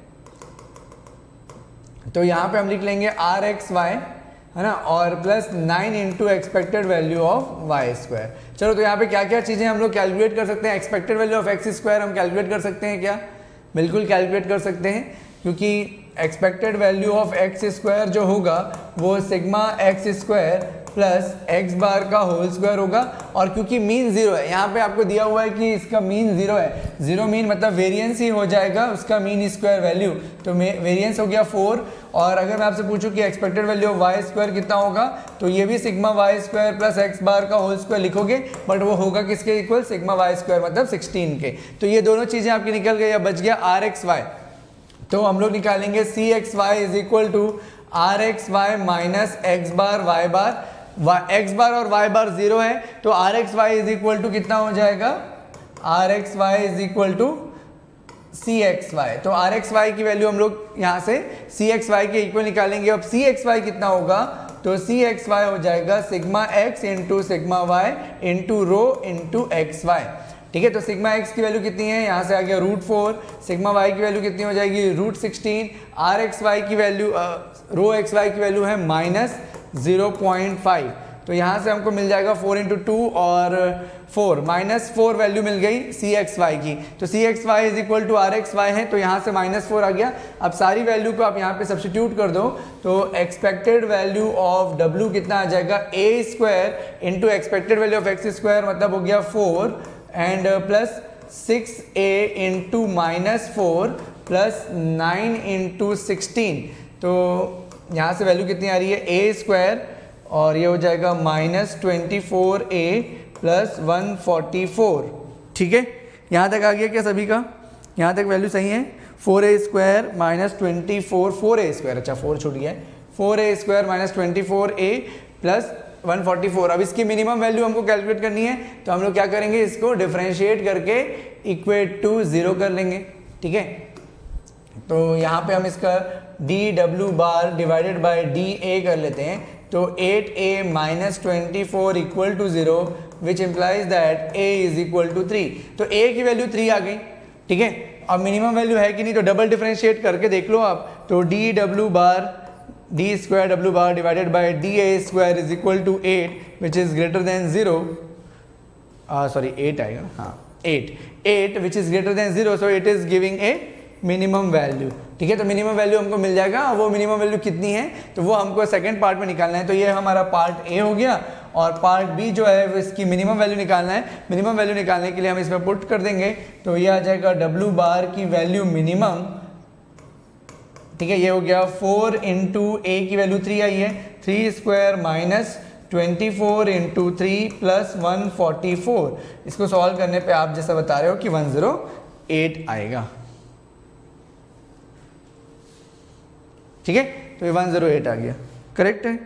S1: तो यहाँ पे हम लिख लेंगे आर एक्स वाई, है ना, और plus nine into expected value of Y square. चलो, तो यहाँ पे क्या क्या चीज़ें हम लोग कैलकुलेट कर सकते हैं। Expected value of x square हम कैलकुलेट कर सकते हैं क्या? बिल्कुल कैलकुलेट कर सकते हैं, क्योंकि expected value of x square जो होगा वो sigma x square plus x bar का होल स्क्वायर होगा। और क्योंकि मीन जीरो है, यहाँ पे आपको दिया हुआ है कि इसका मीन जीरो है, जीरो मीन मतलब वेरिएंस ही हो जाएगा उसका मीन स्क्वायर वैल्यू, तो वेरिएंस हो गया फोर। और अगर मैं आपसे पूछूं कि expected value of Y square कितना होगा, तो ये भी sigma y square plus x bar का होल स्क्वायर लिखोगे, बट वो होगा किसके इक्वल? सिग्मा वाई स्क्वायर मतलब सिक्सटीन के। तो ये दोनों चीज़ें आपकी निकल गई। अब बच गया आर एक्स वाई, तो हम लोग निकालेंगे C x Y is equal to R x Y minus x bar Y bar. X bar और वाई बार जीरो है, तो R x Y is equal to कितना हो जाएगा? R x Y is equal to C x Y. तो आर एक्स वाई की वैल्यू हम लोग यहाँ से सी एक्स वाई के इक्वल निकालेंगे। अब सी एक्स वाई कितना होगा? तो सी एक्स वाई हो जाएगा sigma x into sigma y into rho into x Y. ठीक है, तो सिग्मा एक्स की वैल्यू कितनी है? यहाँ से आ गया रूट फोर। सिग्मा वाई की वैल्यू कितनी हो जाएगी? Root sixteen. R x Y की वैल्यू, रो एक्स वाई की वैल्यू है माइनस ज़ीरो पॉइंट फाइव। तो यहाँ से हमको मिल जाएगा फोर इंटू टू और फोर, माइनस फोर वैल्यू मिल गई सी एक्स वाई की। तो C x Y is equal to R x y है, तो यहाँ से माइनस फोर आ गया। अब सारी वैल्यू को आप यहाँ पे सब्स्टिट्यूट कर दो, तो एक्सपेक्टेड वैल्यू ऑफ डब्ल्यू कितना आ जाएगा? A square into expected value of x square मतलब हो गया four and plus six a into minus four plus nine into sixteen. तो यहाँ से वैल्यू कितनी आ रही है? ए स्क्वायर और ये हो जाएगा minus twenty four a plus one forty four. ठीक है, यहाँ तक आ गया क्या सभी का? यहाँ तक वैल्यू सही है। Four a square minus twenty four, four a square, अच्छा फोर छूट गया है, four a square minus twenty four a plus one forty four. अब इसकी मिनिमम वैल्यू हमको कैलकुलेट करनी है, तो हम लोग क्या करेंगे? इसको डिफरेंशिएट करके इक्वेट टू ज़ीरो कर लेंगे। ठीक है, तो यहाँ पे हम इसका d W bar divided by D a कर लेते हैं। तो eight a minus twenty four equal to zero which implies that a is equal to three. तो ए की वैल्यू थ्री आ गई। ठीक है, अब मिनिमम वैल्यू है कि नहीं, तो डबल डिफरेंशिएट करके देख लो आप। तो D W bar D square W bar divided by D A square is equal to eight which is greater than zero, sorry eight आएगा, हाँ eight eight which is greater than zero, so it is giving a minimum value. ठीक है, तो मिनिमम वैल्यू हमको मिल जाएगा। वो मिनिमम वैल्यू कितनी है, तो वो हमको सेकंड पार्ट में निकालना है। तो ये हमारा पार्ट ए हो गया, और पार्ट बी जो है वो इसकी मिनिमम वैल्यू निकालना है। मिनिमम वैल्यू निकालने के लिए हम इसमें पुट कर देंगे, तो ये आ जाएगा डब्ल्यू बार की वैल्यू मिनिमम। ठीक है, ये हो गया फोर इंटू ए की वैल्यू थ्री आई है, three square minus twenty four into three plus one forty four. इसको सॉल्व करने पे आप जैसा बता रहे हो कि वन जीरो एट आएगा। ठीक है, तो ये वन जीरो एट आ गया, करेक्ट है।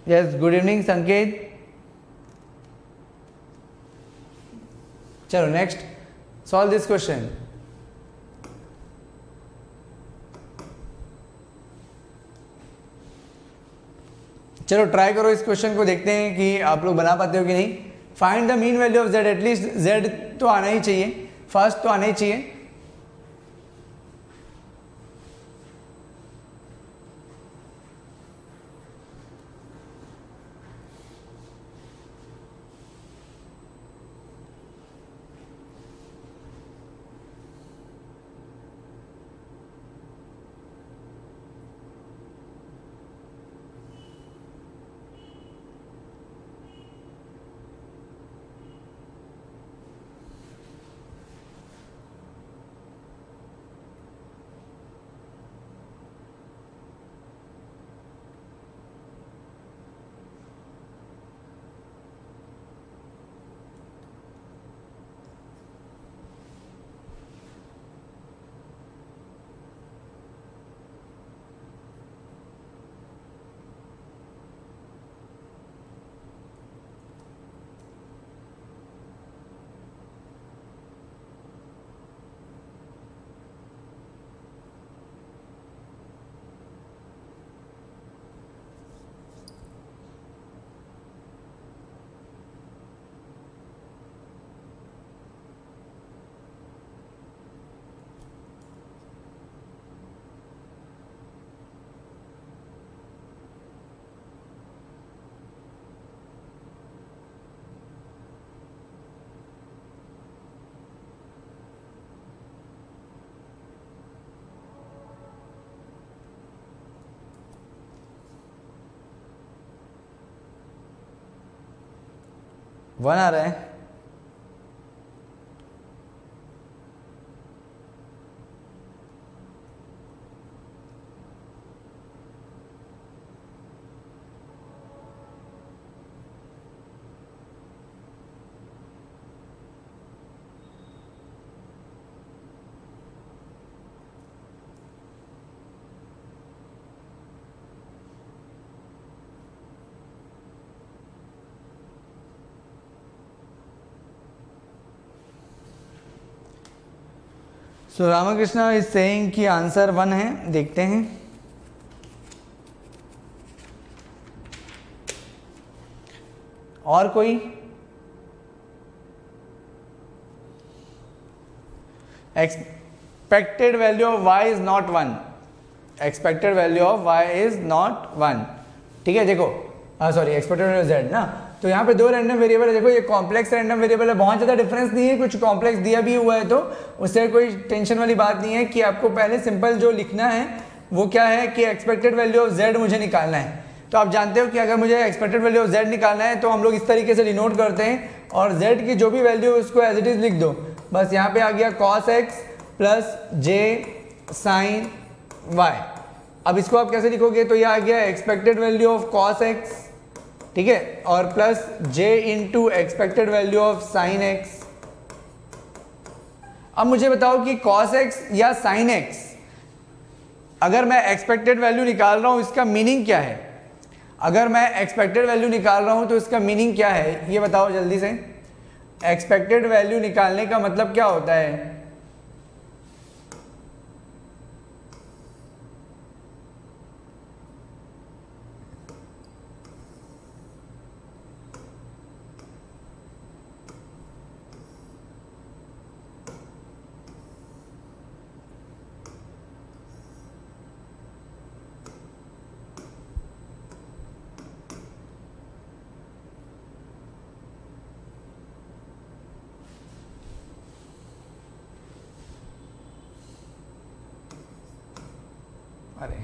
S1: Yes, good evening Sanket. चलो नेक्स्ट, सॉल्व दिस क्वेश्चन। चलो ट्राई करो इस क्वेश्चन को, देखते हैं कि आप लोग बना पाते हो कि नहीं। Find the mean value of z, at least z तो आना ही चाहिए, फर्स्ट तो आना ही चाहिए। वन आ रहा है। सो रामकृष्णा इज सेइंग कि आंसर वन है, देखते हैं। और कोई? Expected value of y is not one, expected value of y is not one. ठीक है, देखो, सॉरी एक्सपेक्टेड वैल्यू z ना, तो यहाँ पे दो रैंडम वेरिएबल है। देखो ये कॉम्प्लेक्स रैंडम वेरिएबल है, बहुत ज़्यादा डिफरेंस नहीं है, कुछ कॉम्प्लेक्स दिया भी हुआ है तो उससे कोई टेंशन वाली बात नहीं है। कि आपको पहले सिंपल जो लिखना है वो क्या है कि एक्सपेक्टेड वैल्यू ऑफ z मुझे निकालना है। तो आप जानते हो कि अगर मुझे एक्सपेक्टेड वैल्यू ऑफ z निकालना है तो हम लोग इस तरीके से डिनोट करते हैं, और z की जो भी वैल्यू उसको एज इट इज लिख दो। बस यहाँ पे आ गया cos x प्लस जे साइन वाई। अब इसको आप कैसे लिखोगे, तो ये आ गया expected value of cos x, ठीक है, और plus j into expected value of sine x। अब मुझे बताओ कि cos x या sin x, अगर मैं एक्सपेक्टेड वैल्यू निकाल रहा हूं इसका मीनिंग क्या है? अगर मैं एक्सपेक्टेड वैल्यू निकाल रहा हूं तो इसका मीनिंग क्या है, ये बताओ जल्दी से। एक्सपेक्टेड वैल्यू निकालने का मतलब क्या होता है? अरे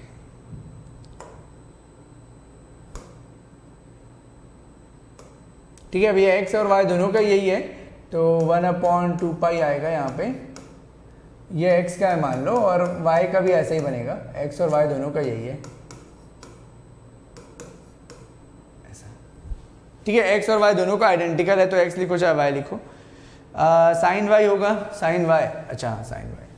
S1: ठीक है, अभी एक्स और वाई दोनों का यही है, तो वन अपॉन टू पाई आएगा यहाँ पे। ये एक्स का है मान लो, और वाई का भी ऐसे ही बनेगा, एक्स और वाई दोनों का यही है ऐसा। ठीक है, एक्स और वाई दोनों का आइडेंटिकल है, तो एक्स लिखो चाहे वाई लिखो। साइन वाई होगा, साइन वाई, अच्छा हाँ साइन वाई।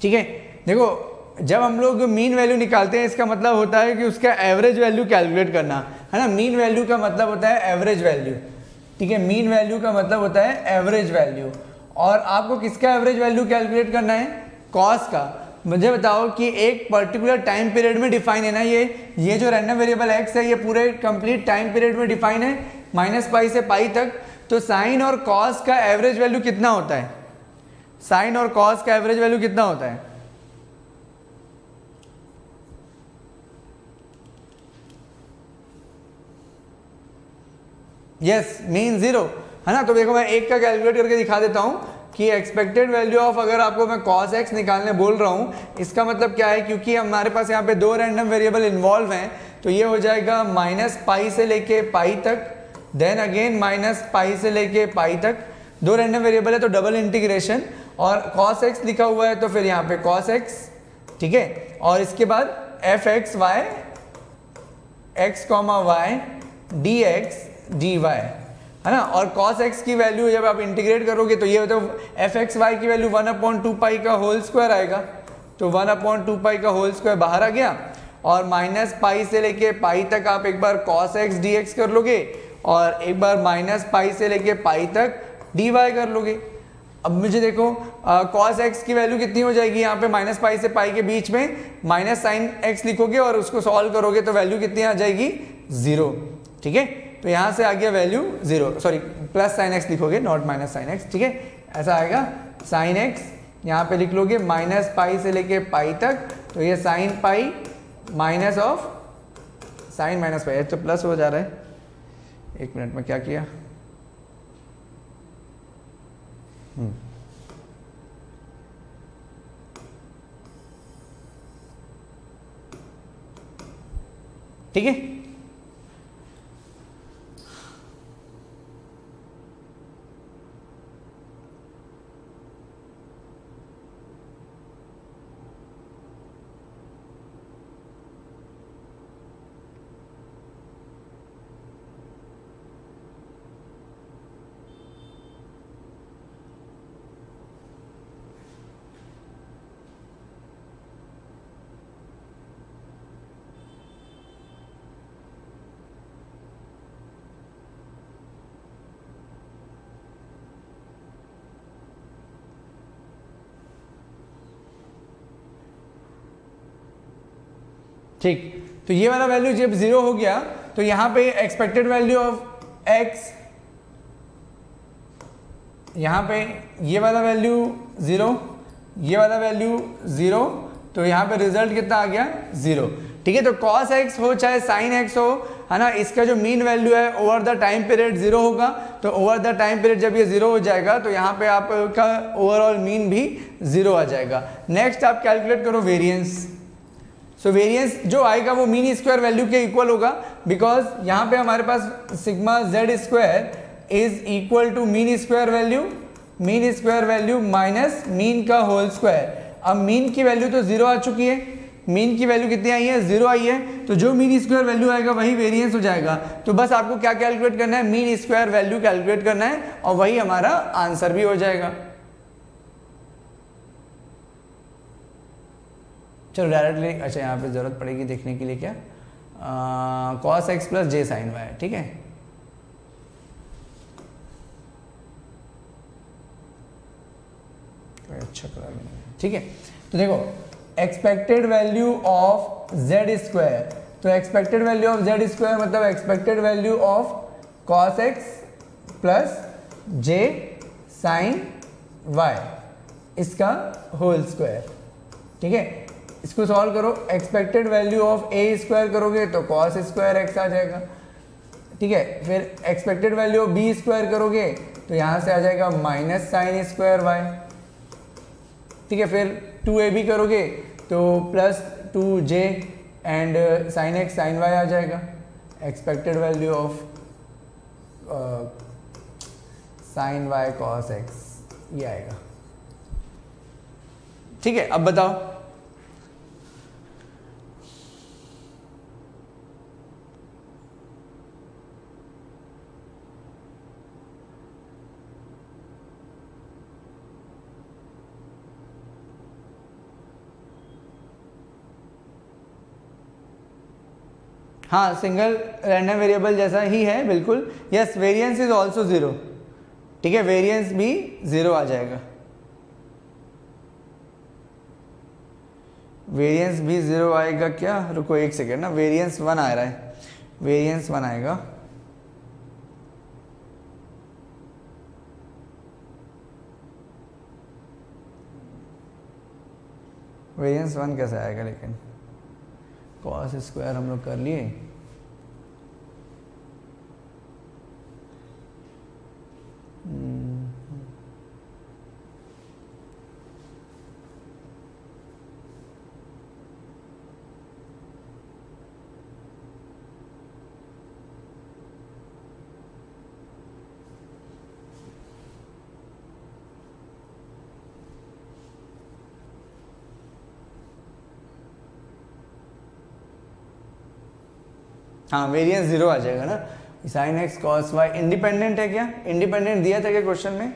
S1: ठीक है, देखो जब हम लोग मीन वैल्यू निकालते हैं इसका मतलब होता है कि उसका एवरेज वैल्यू कैलकुलेट करना है ना। मीन वैल्यू का मतलब होता है एवरेज वैल्यू, ठीक है, मीन वैल्यू का मतलब होता है एवरेज वैल्यू। और आपको किसका एवरेज वैल्यू कैलकुलेट करना है? कॉस का। मुझे बताओ कि एक पर्टिकुलर टाइम पीरियड में डिफाइन है ना, ये ये जो रैंडम वेरिएबल एक्स है ये पूरे कंप्लीट टाइम पीरियड में डिफाइन है माइनस पाई से पाई तक। तो साइन और कॉस का एवरेज वैल्यू कितना होता है? साइन और कॉस का एवरेज वैल्यू कितना होता है? यस, मीन जीरो है ना। तो देखो मैं एक का कैलकुलेट करके दिखा देता हूं कि एक्सपेक्टेड वैल्यू ऑफ, अगर आपको मैं कॉस एक्स निकालने बोल रहा हूं, इसका मतलब क्या है, क्योंकि हमारे पास यहाँ पे दो रैंडम वेरिएबल इन्वॉल्व हैं तो ये हो जाएगा माइनस पाई से लेके पाई तक, देन अगेन माइनस पाई से लेके पाई तक। दो रैंडम वेरिएबल है तो डबल इंटीग्रेशन, और कॉस एक्स लिखा हुआ है तो फिर यहाँ पे कॉस एक्स, ठीक है। और इसके बाद f x Y x comma Y D x D y है ना। और cos x की वैल्यू जब आप इंटीग्रेट करोगे तो ये होता है एफ एक्स वाई की value one upon two pi का होल स्क्वायर आएगा, तो वन अपॉइंट टू पाई का होल स्क्वायर बाहर आ गया। और माइनस पाई से लेके पाई तक आप एक बार cos x dx कर लोगे और एक बार माइनस पाई से लेके पाई तक dy कर लोगे। अब मुझे देखो cos x की वैल्यू कितनी हो जाएगी, यहाँ पे माइनस पाई से पाई के बीच में माइनस साइन x लिखोगे और उसको सॉल्व करोगे तो वैल्यू कितनी आ जाएगी? जीरो, ठीक है। तो यहाँ से आ गया value zero, sorry plus sine x लिखोगे, नॉट माइनस साइन एक्स, ठीक है। ऐसा आएगा साइन एक्स, यहाँ पे लिख लोगे माइनस पाई से लेके पाई तक, तो ये sine pi minus of sine minus pi, तो प्लस हो जा रहा है। एक मिनट में क्या किया, ठीक है। ठीक, तो ये वाला वैल्यू जब जीरो हो गया तो यहां पे एक्सपेक्टेड वैल्यू ऑफ एक्स, यहां पे ये वाला वैल्यू जीरो, ये वाला वैल्यू जीरो, तो यहां पे रिजल्ट कितना आ गया? जीरो, ठीक है। तो cos x हो चाहे sin x हो, है ना, इसका जो मीन वैल्यू है over the time period zero होगा। तो ओवर द टाइम पीरियड जब ये जीरो हो जाएगा तो यहाँ पे आपका ओवरऑल मीन भी जीरो आ जाएगा। नेक्स्ट आप कैलकुलेट करो वेरिएंस। सो वेरिएंस जो आएगा वो मीन स्क्वायर वैल्यू के इक्वल होगा, बिकॉज यहाँ पे हमारे पास sigma Z square is equal to mean square value, mean square value minus mean का होल स्क्वायर। अब मीन की वैल्यू तो जीरो आ चुकी है, मीन की वैल्यू कितनी आई है? जीरो आई है, तो जो मीन स्क्वायर वैल्यू आएगा वही वेरिएंस हो जाएगा। तो बस आपको क्या कैलकुलेट करना है? मीन स्क्वायर वैल्यू कैलकुलेट करना है और वही हमारा आंसर भी हो जाएगा। चलो डायरेक्टली, अच्छा यहाँ पे जरूरत पड़ेगी देखने के लिए क्या, कॉस एक्स प्लस जे साइन वाई, ठीक है। अच्छा करा मैंने, ठीक है। तो देखो expected value of Z square, तो expected value of Z square मतलब expected value of cos X plus J sine Y, इसका होल स्क्वायर, ठीक है। इसको सॉल्व करो, expected value of A square करोगे तो कॉस स्क्वायर एक्स आ जाएगा, ठीक है। फिर expected value of B square करोगे तो यहाँ से आ जाएगा माइनस साइन स्क्वायर वाई, ठीक है। फिर टू ए बी करोगे तो plus two J and sine X sine Y आ जाएगा। Expected value of sine Y cos X ये आएगा, ठीक है। अब बताओ हाँ सिंगल रैंडम वेरिएबल जैसा ही है बिल्कुल। Yes variance is also zero, ठीक है, वेरिएंस भी ज़ीरो आ जाएगा, वेरिएंस भी ज़ीरो आएगा क्या, रुको एक सेकेंड ना, वेरिएंस वन आ रहा है, वेरिएंस वन आएगा, वेरिएंस वन कैसे आएगा, लेकिन कॉस स्क्वायर हम लोग कर लिए, हाँ वेरिएंस जीरो आ जाएगा ना, sine X cos Y independent है क्या, इंडिपेंडेंट दिया था क्या क्वेश्चन में,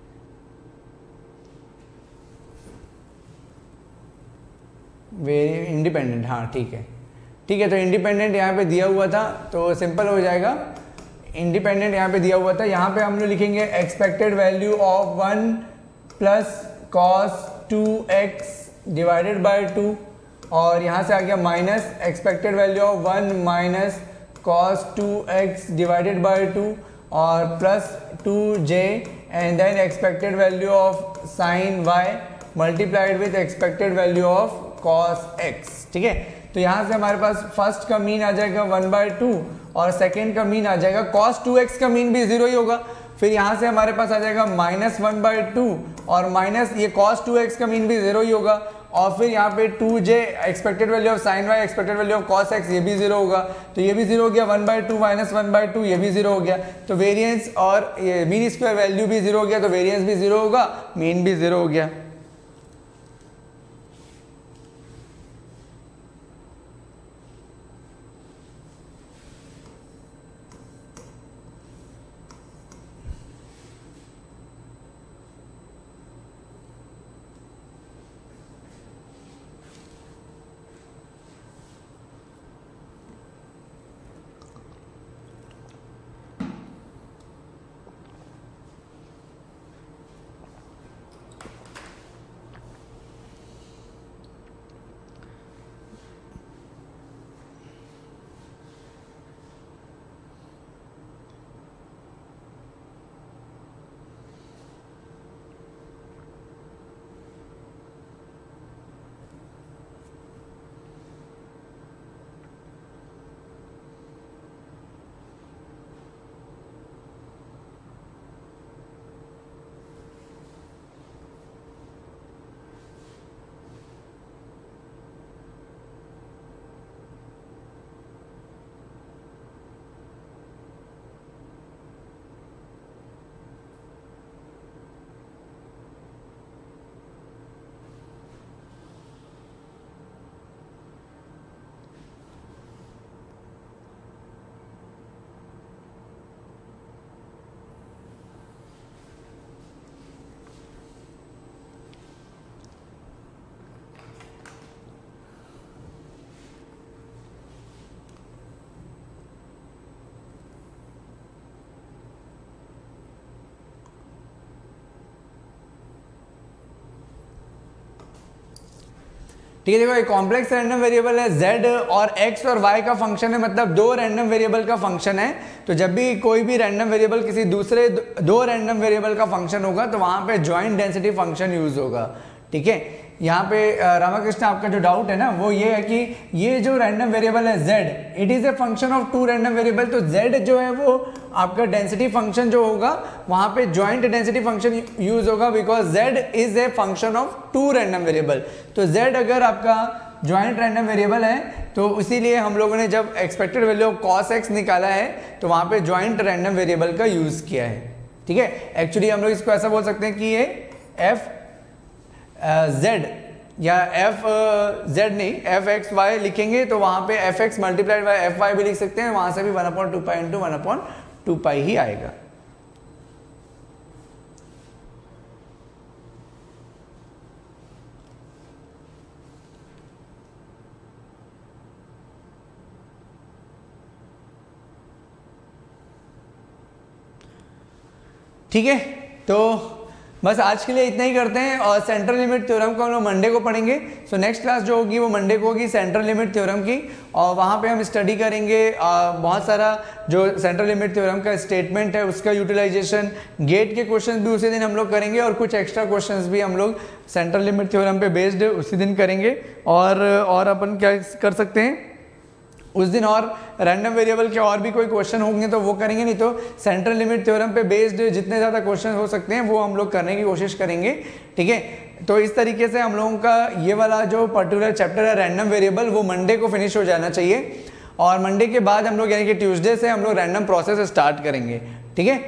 S1: वेरी इंडिपेंडेंट, हाँ ठीक है ठीक है, तो इंडिपेंडेंट यहाँ पे दिया हुआ था तो सिंपल हो जाएगा, इंडिपेंडेंट यहाँ पे दिया हुआ था, यहाँ पे हम लोग लिखेंगे expected value of one plus cos two X divided by two, और यहाँ से आ गया minus expected value of one minus cos two X divided by two, और plus two J and then expected value of sine Y multiplied with expected value of cos X, ठीक है। तो यहाँ से हमारे पास फर्स्ट का मीन आ जाएगा वन बाय टू और सेकेंड का मीन आ जाएगा कॉस टू एक्स का मीन भी जीरो ही होगा, फिर यहाँ से हमारे पास आ जाएगा माइनस वन बाई टू और माइनस ये कॉस टू एक्स का मीन भी जीरो ही होगा, और फिर यहाँ पे two J expected value of sine Y expected value of cos X ये भी जीरो होगा, तो ये भी जीरो हो गया, one by two minus one by two ये भी जीरो हो गया, तो वेरिएंस और ये मीन स्क्वायर वैल्यू भी जीरो हो गया, तो वेरिएंस भी जीरो होगा, मीन भी जीरो हो गया। ठीक है, देखो एक कॉम्प्लेक्स रैंडम वेरिएबल है z और x और y का फंक्शन है, मतलब दो रैंडम वेरिएबल का फंक्शन है, तो जब भी कोई भी रैंडम वेरिएबल किसी दूसरे दो रैंडम वेरिएबल का फंक्शन होगा तो वहां पे जॉइंट डेंसिटी फंक्शन यूज होगा, ठीक है। यहाँ पे रामाकृष्ण आपका जो डाउट है ना वो ये है कि ये जो रैंडम वेरिएबल है z it is a function of two random variable, तो z जो है वो आपका डेंसिटी फंक्शन जो होगा वहां पे जॉइंट डेंसिटी फंक्शन यूज होगा, because z is a function of two random variable. तो z अगर आपका जॉइंट रैंडम वेरिएबल है तो इसीलिए हम लोगों ने जब expected value of cos X निकाला है तो वहां पे जॉइंट रैंडम वेरिएबल का यूज किया है, ठीक है। एक्चुअली हम लोग इसको ऐसा बोल सकते हैं कि ये एफ जेड या एफ जेड नहीं एफ एक्स वाई लिखेंगे तो वहां पे F X multiplied by F Y भी लिख सकते हैं, वहां से भी one upon two pi into one upon two pi ही आएगा। ठीक है, तो बस आज के लिए इतना ही करते हैं और सेंट्रल लिमिट थ्योरम को हम लोग मंडे को पढ़ेंगे। सो नेक्स्ट क्लास जो होगी वो मंडे को होगी सेंट्रल लिमिट थ्योरम की, और वहाँ पे हम स्टडी करेंगे आ, बहुत सारा जो सेंट्रल लिमिट थ्योरम का स्टेटमेंट है उसका यूटिलाइजेशन, गेट के क्वेश्चंस भी उसी दिन हम लोग करेंगे और कुछ एक्स्ट्रा क्वेश्चंस भी हम लोग सेंट्रल लिमिट थ्योरम पे बेस्ड उसी दिन करेंगे। और और अपन क्या कर सकते हैं उस दिन, और रैंडम वेरिएबल के और भी कोई क्वेश्चन होंगे तो वो करेंगे, नहीं तो सेंट्रल लिमिट थ्योरम पे बेस्ड जितने ज़्यादा क्वेश्चन हो सकते हैं वो हम लोग करने की कोशिश करेंगे। ठीक है, तो इस तरीके से हम लोगों का ये वाला जो पर्टिकुलर चैप्टर है रैंडम वेरिएबल वो मंडे को फिनिश हो जाना चाहिए, और मंडे के बाद हम लोग यानी कि ट्यूसडे से हम लोग रैंडम प्रोसेस स्टार्ट करेंगे। ठीक है,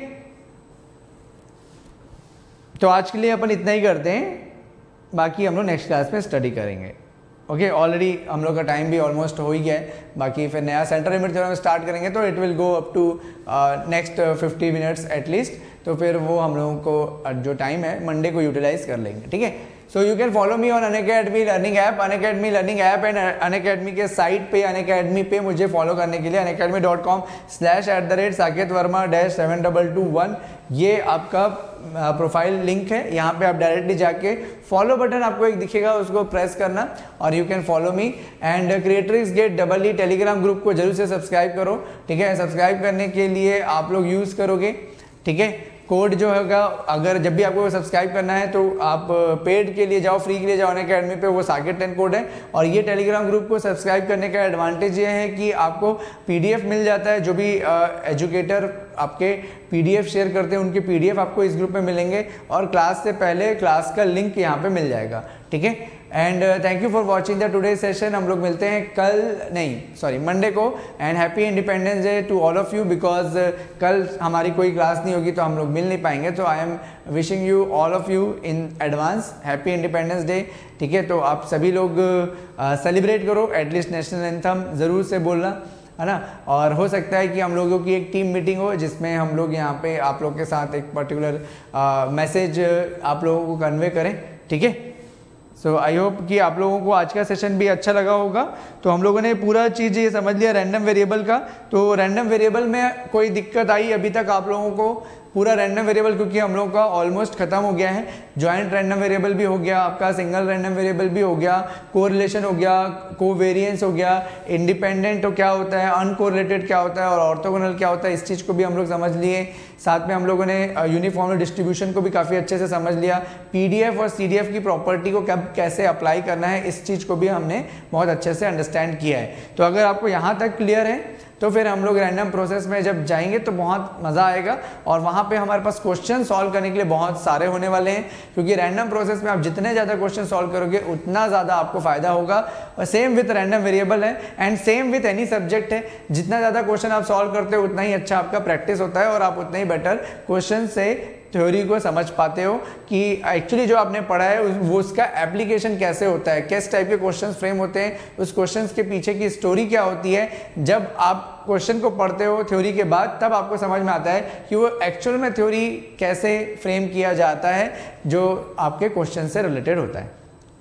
S1: तो आज के लिए अपन इतना ही करते हैं, बाकी हम लोग नेक्स्ट क्लास में स्टडी करेंगे। ओके, ऑलरेडी हम लोग का टाइम भी ऑलमोस्ट हो ही गया है, बाकी फिर नया सेंट्रल लिमिट थ्योरम स्टार्ट करेंगे तो it will go up to next fifty minutes at least, तो फिर वो हम लोगों को जो टाइम है मंडे को यूटिलाइज कर लेंगे। ठीक है, so you can follow me on Unacademy learning app, Unacademy learning app and Unacademy के साइट पे अनअकैडमी पे मुझे फॉलो करने के लिए Unacademy dot com slash at the rate Saket Verma dash seven double two one ये आपका प्रोफाइल लिंक है। यहाँ पे आप डायरेक्टली जाके फॉलो बटन आपको एक दिखेगा, उसको प्रेस करना और you can follow me. And creators get double E Telegram group को जरूर से सब्सक्राइब करो। ठीक है, सब्सक्राइब करने के लिए आप लोग यूज़ करोगे, ठीक है, कोड जो होगा, अगर जब भी आपको सब्सक्राइब करना है तो आप पेड के लिए जाओ, फ्री के लिए जाओ अनअकैडमी पे, वो साकेत टेन कोड है। और ये टेलीग्राम ग्रुप को सब्सक्राइब करने का एडवांटेज ये है कि आपको पीडीएफ मिल जाता है, जो भी एजुकेटर आपके पीडीएफ शेयर करते हैं उनके पीडीएफ आपको इस ग्रुप में मिलेंगे, और क्लास से पहले क्लास का लिंक यहाँ पे मिल जाएगा। ठीक है, and thank you for watching the today session. हम लोग मिलते हैं कल, नहीं सॉरी मंडे को, and happy Independence Day to all of you, because कल हमारी कोई क्लास नहीं होगी तो हम लोग मिल नहीं पाएंगे, तो I am wishing you all of you in advance happy Independence Day. ठीक है, तो आप सभी लोग सेलिब्रेट uh, करो, एटलीस्ट नेशनल एंथम ज़रूर से बोलना, है ना। और हो सकता है कि हम लोगों की एक टीम मीटिंग हो जिसमें हम लोग यहाँ पे आप लोग के साथ एक पर्टिकुलर मैसेज आप लोगों को कन्वे करें। ठीक है, सो आई होप कि आप लोगों को आज का सेशन भी अच्छा लगा होगा। तो हम लोगों ने पूरा चीज़ ये समझ लिया रैंडम वेरिएबल का। तो रैंडम वेरिएबल में कोई दिक्कत आई अभी तक आप लोगों को? पूरा रैंडम वेरिएबल क्योंकि हम लोगों का ऑलमोस्ट खत्म हो गया है। जॉइंट रैंडम वेरिएबल भी हो गया आपका, सिंगल रैंडम वेरिएबल भी हो गया, कोरिलेशन हो गया, कोवेरिएंस हो गया, इंडिपेंडेंट तो क्या होता है, अनकोरिलेटेड क्या होता है और ऑर्थोगोनल क्या होता है, इस चीज़ को भी हम लोग समझ लिए। साथ में हम लोगों ने यूनिफॉर्म डिस्ट्रीब्यूशन को भी काफ़ी अच्छे से समझ लिया। पीडीएफ और सीडीएफ की प्रॉपर्टी को कब कैसे अप्लाई करना है, इस चीज़ को भी हमने बहुत अच्छे से अंडरस्टैंड किया है। तो अगर आपको यहाँ तक क्लियर है तो फिर हम लोग रैंडम प्रोसेस में जब जाएंगे तो बहुत मज़ा आएगा, और वहाँ पे हमारे पास क्वेश्चन सॉल्व करने के लिए बहुत सारे होने वाले हैं, क्योंकि रैंडम प्रोसेस में आप जितने ज़्यादा क्वेश्चन सॉल्व करोगे उतना ज़्यादा आपको फायदा होगा। और सेम विथ रैंडम वेरिएबल है and same with any subject है, जितना ज़्यादा क्वेश्चन आप सॉल्व करते हो उतना ही अच्छा आपका प्रैक्टिस होता है और आप उतने ही बेटर क्वेश्चन से थ्योरी को समझ पाते हो कि एक्चुअली जो आपने पढ़ा है वो उसका एप्लीकेशन कैसे होता है, किस टाइप के क्वेश्चंस फ्रेम होते हैं, उस क्वेश्चंस के पीछे की स्टोरी क्या होती है। जब आप क्वेश्चन को पढ़ते हो थ्योरी के बाद तब आपको समझ में आता है कि वो एक्चुअल में थ्योरी कैसे फ्रेम किया जाता है जो आपके क्वेश्चन से रिलेटेड होता है।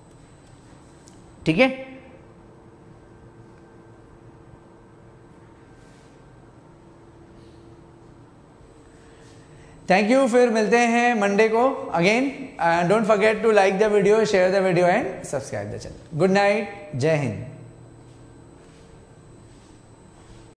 S1: ठीक है, थैंक यू। फिर मिलते हैं मंडे को again. Don't forget to like the video, share the video and subscribe the channel. Good night, जय हिंद।